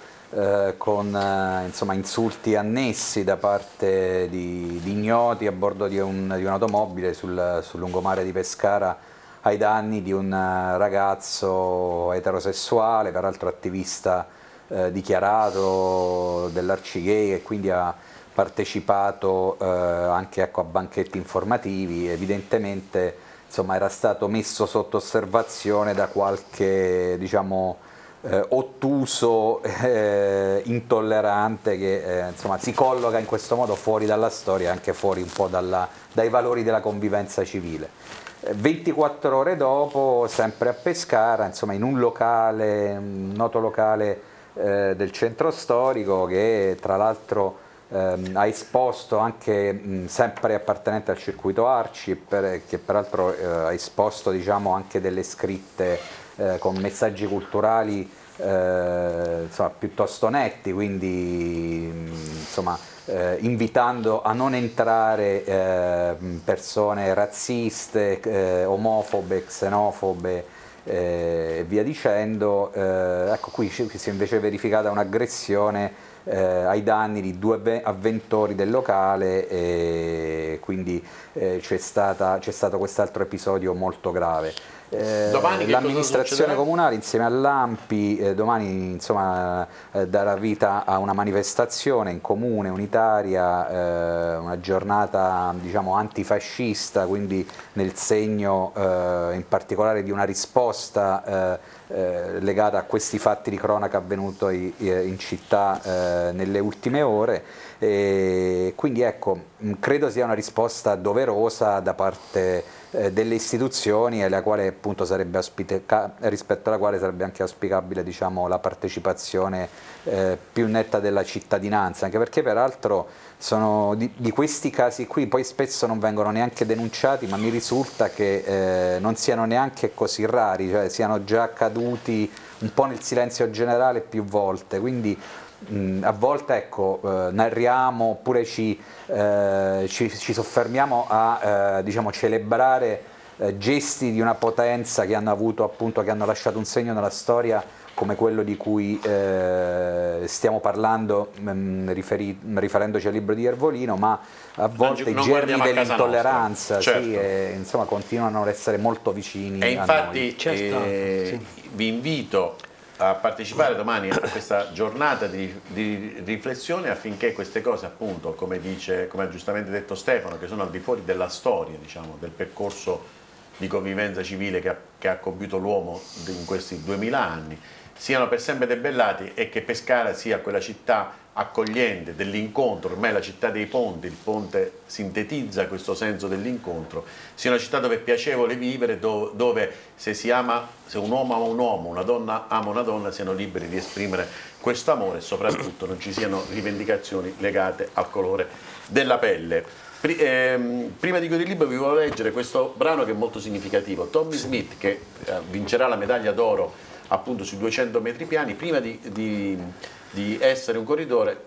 con insomma, insulti annessi da parte di ignoti a bordo di un'automobile sul lungomare di Pescara ai danni di un ragazzo eterosessuale, peraltro attivista dichiarato dell'Arcigay, e quindi ha partecipato anche a banchetti informativi. Evidentemente insomma, era stato messo sotto osservazione da qualche, diciamo, ottuso, intollerante che insomma, si colloca in questo modo fuori dalla storia, anche fuori un po' dai valori della convivenza civile. 24 ore dopo, sempre a Pescara, insomma, in un noto locale del centro storico, che tra l'altro ha esposto anche sempre appartenente al circuito Arci, che peraltro ha esposto, diciamo, anche delle scritte con messaggi culturali insomma, piuttosto netti, quindi insomma, invitando a non entrare persone razziste, omofobe, xenofobe e via dicendo. Ecco, qui si è invece verificata un'aggressione ai danni di 2 avventori del locale, e quindi c'è stato quest'altro episodio molto grave. Domani che l'amministrazione cosa succederà? comunale insieme all'AMPI domani insomma, darà vita a una manifestazione in comune, unitaria, una giornata diciamo antifascista, quindi nel segno in particolare di una risposta legata a questi fatti di cronaca avvenuti in città nelle ultime ore. E quindi ecco, credo sia una risposta doverosa da parte delle istituzioni e la quale appunto sarebbe rispetto alla quale sarebbe anche auspicabile diciamo, la partecipazione più netta della cittadinanza, anche perché peraltro sono di questi casi qui poi spesso non vengono neanche denunciati, ma mi risulta che non siano neanche così rari, cioè siano già accaduti un po' nel silenzio generale più volte, quindi a volte ecco, narriamo oppure ci soffermiamo a diciamo, celebrare gesti di una potenza che hanno avuto appunto, che hanno lasciato un segno nella storia come quello di cui stiamo parlando riferendoci al libro di Iervolino, ma a volte i germi dell'intolleranza certo. insomma, continuano ad essere molto vicini e infatti Sì. vi invito a partecipare domani a questa giornata di riflessione affinché queste cose appunto, come ha giustamente detto Stefano, che sono al di fuori della storia, diciamo, del percorso di convivenza civile che ha compiuto l'uomo in questi 2000 anni, siano per sempre debellati e che Pescara sia quella città accogliente dell'incontro, ormai la città dei ponti, il ponte sintetizza questo senso dell'incontro, sia una città dove è piacevole vivere, dove se un uomo ama un uomo, una donna ama una donna, siano liberi di esprimere questo amore e soprattutto non ci siano rivendicazioni legate al colore della pelle. Prima di chiudere il libro vi volevo leggere questo brano che è molto significativo. Tommy Smith, che vincerà la medaglia d'oro appunto sui 200 metri piani, prima di essere un corridore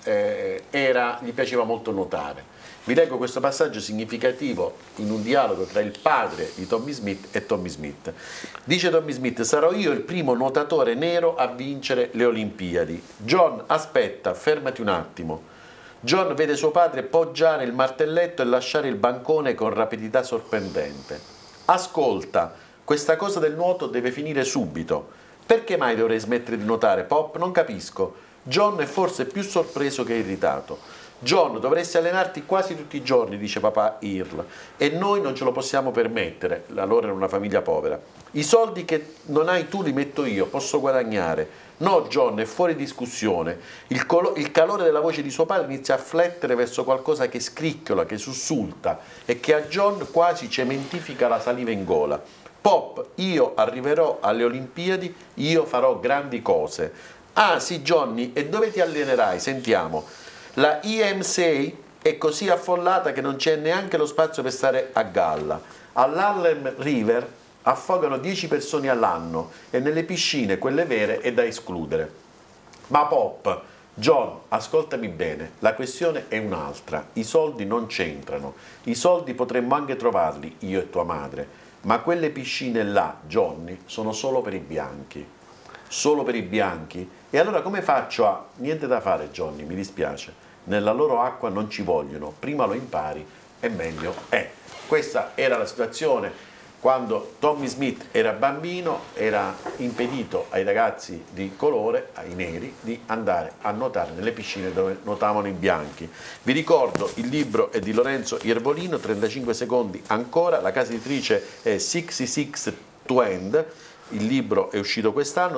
gli piaceva molto nuotare. Vi leggo questo passaggio significativo in un dialogo tra il padre di Tommy Smith e Tommy Smith. Dice Tommy Smith: sarò io il primo nuotatore nero a vincere le Olimpiadi. John, aspetta, fermati un attimo. John vede suo padre poggiare il martelletto e lasciare il bancone con rapidità sorprendente. Ascolta, questa cosa del nuoto deve finire subito. Perché mai dovrei smettere di nuotare, Pop? Non capisco. John è forse più sorpreso che irritato. John, dovresti allenarti quasi tutti i giorni, dice papà Earl, e noi non ce lo possiamo permettere. Allora era una famiglia povera. I soldi che non hai tu li metto io, posso guadagnare. No, John, è fuori discussione. Il calore della voce di suo padre inizia a flettere verso qualcosa che scricchiola, che sussulta e che a John quasi cementifica la saliva in gola. Pop, io arriverò alle Olimpiadi, io farò grandi cose. Ah sì, Johnny, e dove ti allenerai? Sentiamo. La IMCA è così affollata che non c'è neanche lo spazio per stare a galla. All'Harlem River affogano 10 persone all'anno e nelle piscine, quelle vere, è da escludere. Ma Pop, John, ascoltami bene, la questione è un'altra. I soldi non c'entrano. I soldi potremmo anche trovarli, io e tua madre. Ma quelle piscine là, Johnny, sono solo per i bianchi. Solo per i bianchi? E allora come faccio a... Niente da fare, Johnny, mi dispiace. Nella loro acqua non ci vogliono. Prima lo impari e meglio è. Questa era la situazione quando Tommy Smith era bambino, era impedito ai ragazzi di colore, ai neri, di andare a nuotare nelle piscine dove nuotavano i bianchi. Vi ricordo, il libro è di Lorenzo Iervolino, 35 secondi ancora, la casa editrice è 66 to End, il libro è uscito quest'anno,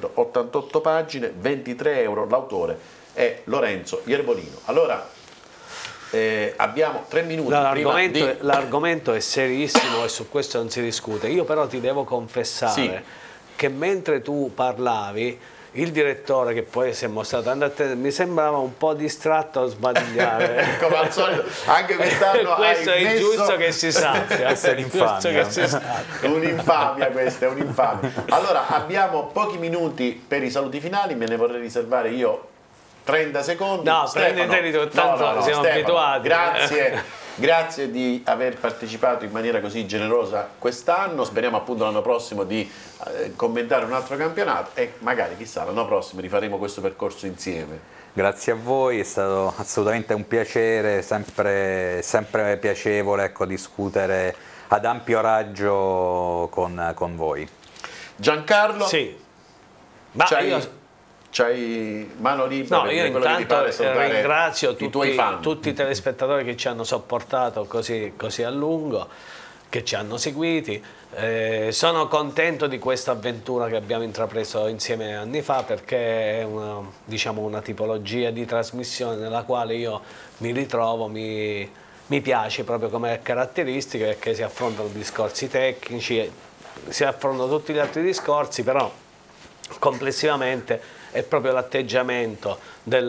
288 pagine, 23 euro, l'autore è Lorenzo Iervolino. Allora, abbiamo 3 minuti. L'argomento è serissimo e su questo non si discute. Io però ti devo confessare che mentre tu parlavi, il direttore, che poi si è mostrato mi sembrava un po' distratto a sbadigliare. Come al solito, anche quest'anno questo è giusto che si sappia. Questa è l'infamia. Un'infamia questa, è un'infamia. Allora, abbiamo pochi minuti per i saluti finali, me ne vorrei riservare io 30 secondi. No, Stefano, prendeteli tu, tanto siamo abituati. Grazie di aver partecipato in maniera così generosa quest'anno. Speriamo appunto l'anno prossimo di commentare un altro campionato e magari chissà l'anno prossimo rifaremo questo percorso insieme. Grazie a voi, è stato assolutamente un piacere, sempre piacevole, ecco, discutere ad ampio raggio con voi. Giancarlo, Sì, ma c'hai mano libera? no, io per quello che ti intanto pare salutare ringrazio i tuoi fan. tutti i telespettatori che ci hanno sopportato così a lungo, che ci hanno seguiti. Sono contento di questa avventura che abbiamo intrapreso insieme anni fa, perché è una tipologia di trasmissione nella quale io mi ritrovo, mi piace proprio come caratteristiche, perché si affrontano discorsi tecnici, si affrontano tutti gli altri discorsi, però complessivamente è proprio l'atteggiamento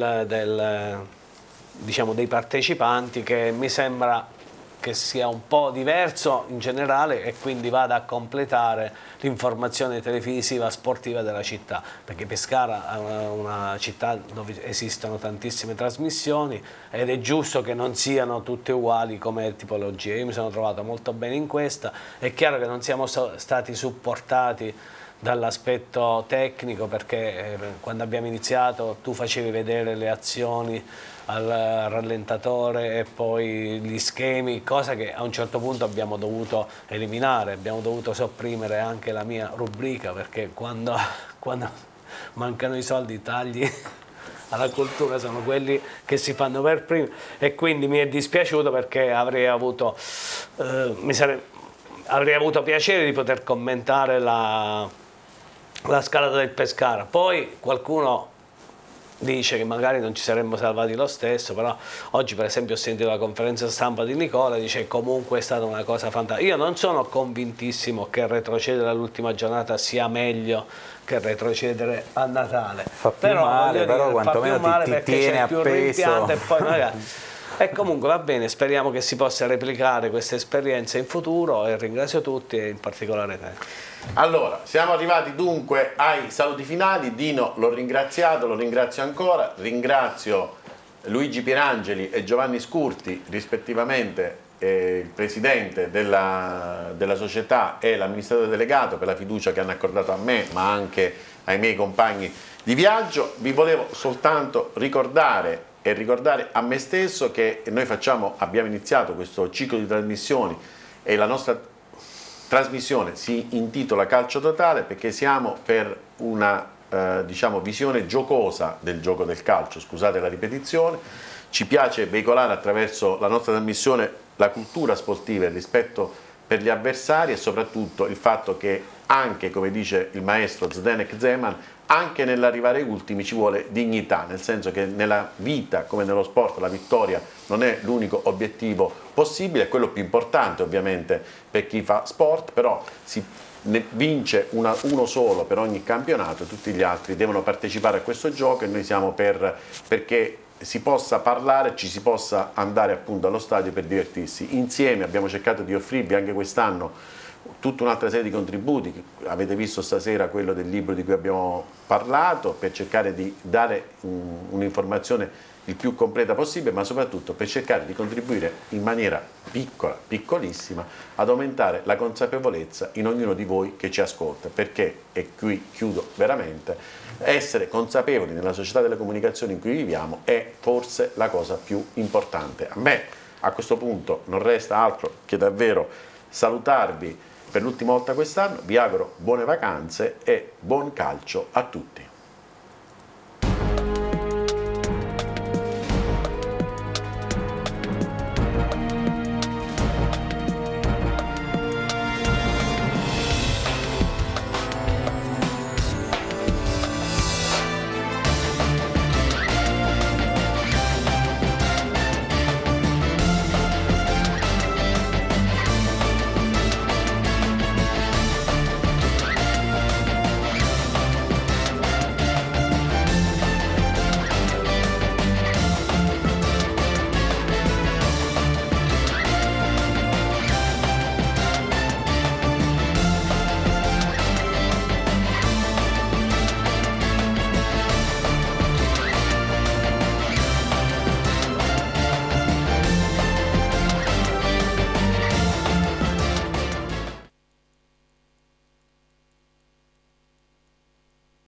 dei partecipanti che mi sembra che sia un po' diverso in generale, e quindi vada a completare l'informazione televisiva sportiva della città, perché Pescara è una città dove esistono tantissime trasmissioni ed è giusto che non siano tutte uguali come tipologie. Io mi sono trovato molto bene in questa. È chiaro che non siamo stati supportati dall'aspetto tecnico, perché quando abbiamo iniziato tu facevi vedere le azioni al rallentatore e poi gli schemi, cosa che a un certo punto abbiamo dovuto eliminare, abbiamo dovuto sopprimere anche la mia rubrica, perché quando mancano i soldi, i tagli alla cultura sono quelli che si fanno per primi, e quindi mi è dispiaciuto, perché avrei avuto piacere di poter commentare la scalata del Pescara. Poi qualcuno dice che magari non ci saremmo salvati lo stesso, però oggi per esempio ho sentito la conferenza stampa di Nicola, dice che comunque è stata una cosa fantastica. Io non sono convintissimo che retrocedere all'ultima giornata sia meglio che retrocedere a Natale. Fa più male, però quantomeno ti tiene appeso. E poi magari... E comunque va bene, speriamo che si possa replicare questa esperienza in futuro, e ringrazio tutti e in particolare te. Allora, siamo arrivati dunque ai saluti finali. Dino l'ho ringraziato, lo ringrazio ancora, ringrazio Luigi Pierangeli e Giovanni Scurti, rispettivamente il presidente della società e l'amministratore delegato, per la fiducia che hanno accordato a me ma anche ai miei compagni di viaggio. Vi volevo soltanto ricordare a me stesso che noi abbiamo iniziato questo ciclo di trasmissioni, e la nostra trasmissione si intitola Calcio Totale perché siamo per una visione giocosa del gioco del calcio, scusate la ripetizione. Ci piace veicolare attraverso la nostra trasmissione la cultura sportiva e il rispetto per gli avversari, e soprattutto il fatto che anche, come dice il maestro Zdenek Zeman, anche nell'arrivare ultimi ci vuole dignità, nel senso che nella vita come nello sport la vittoria non è l'unico obiettivo possibile, è quello più importante ovviamente per chi fa sport, però ne vince uno solo per ogni campionato, tutti gli altri devono partecipare a questo gioco, e noi siamo perché si possa parlare, ci si possa andare appunto allo stadio per divertirsi. Insieme abbiamo cercato di offrirvi anche quest'anno tutta un'altra serie di contributi. Avete visto stasera quello del libro di cui abbiamo parlato, per cercare di dare un'informazione il più completa possibile, ma soprattutto per cercare di contribuire in maniera piccola, piccolissima, ad aumentare la consapevolezza in ognuno di voi che ci ascolta, perché, e qui chiudo veramente, essere consapevoli nella società delle comunicazioni in cui viviamo è forse la cosa più importante. A me a questo punto non resta altro che davvero salutarvi per l'ultima volta quest'anno, vi auguro buone vacanze e buon calcio a tutti.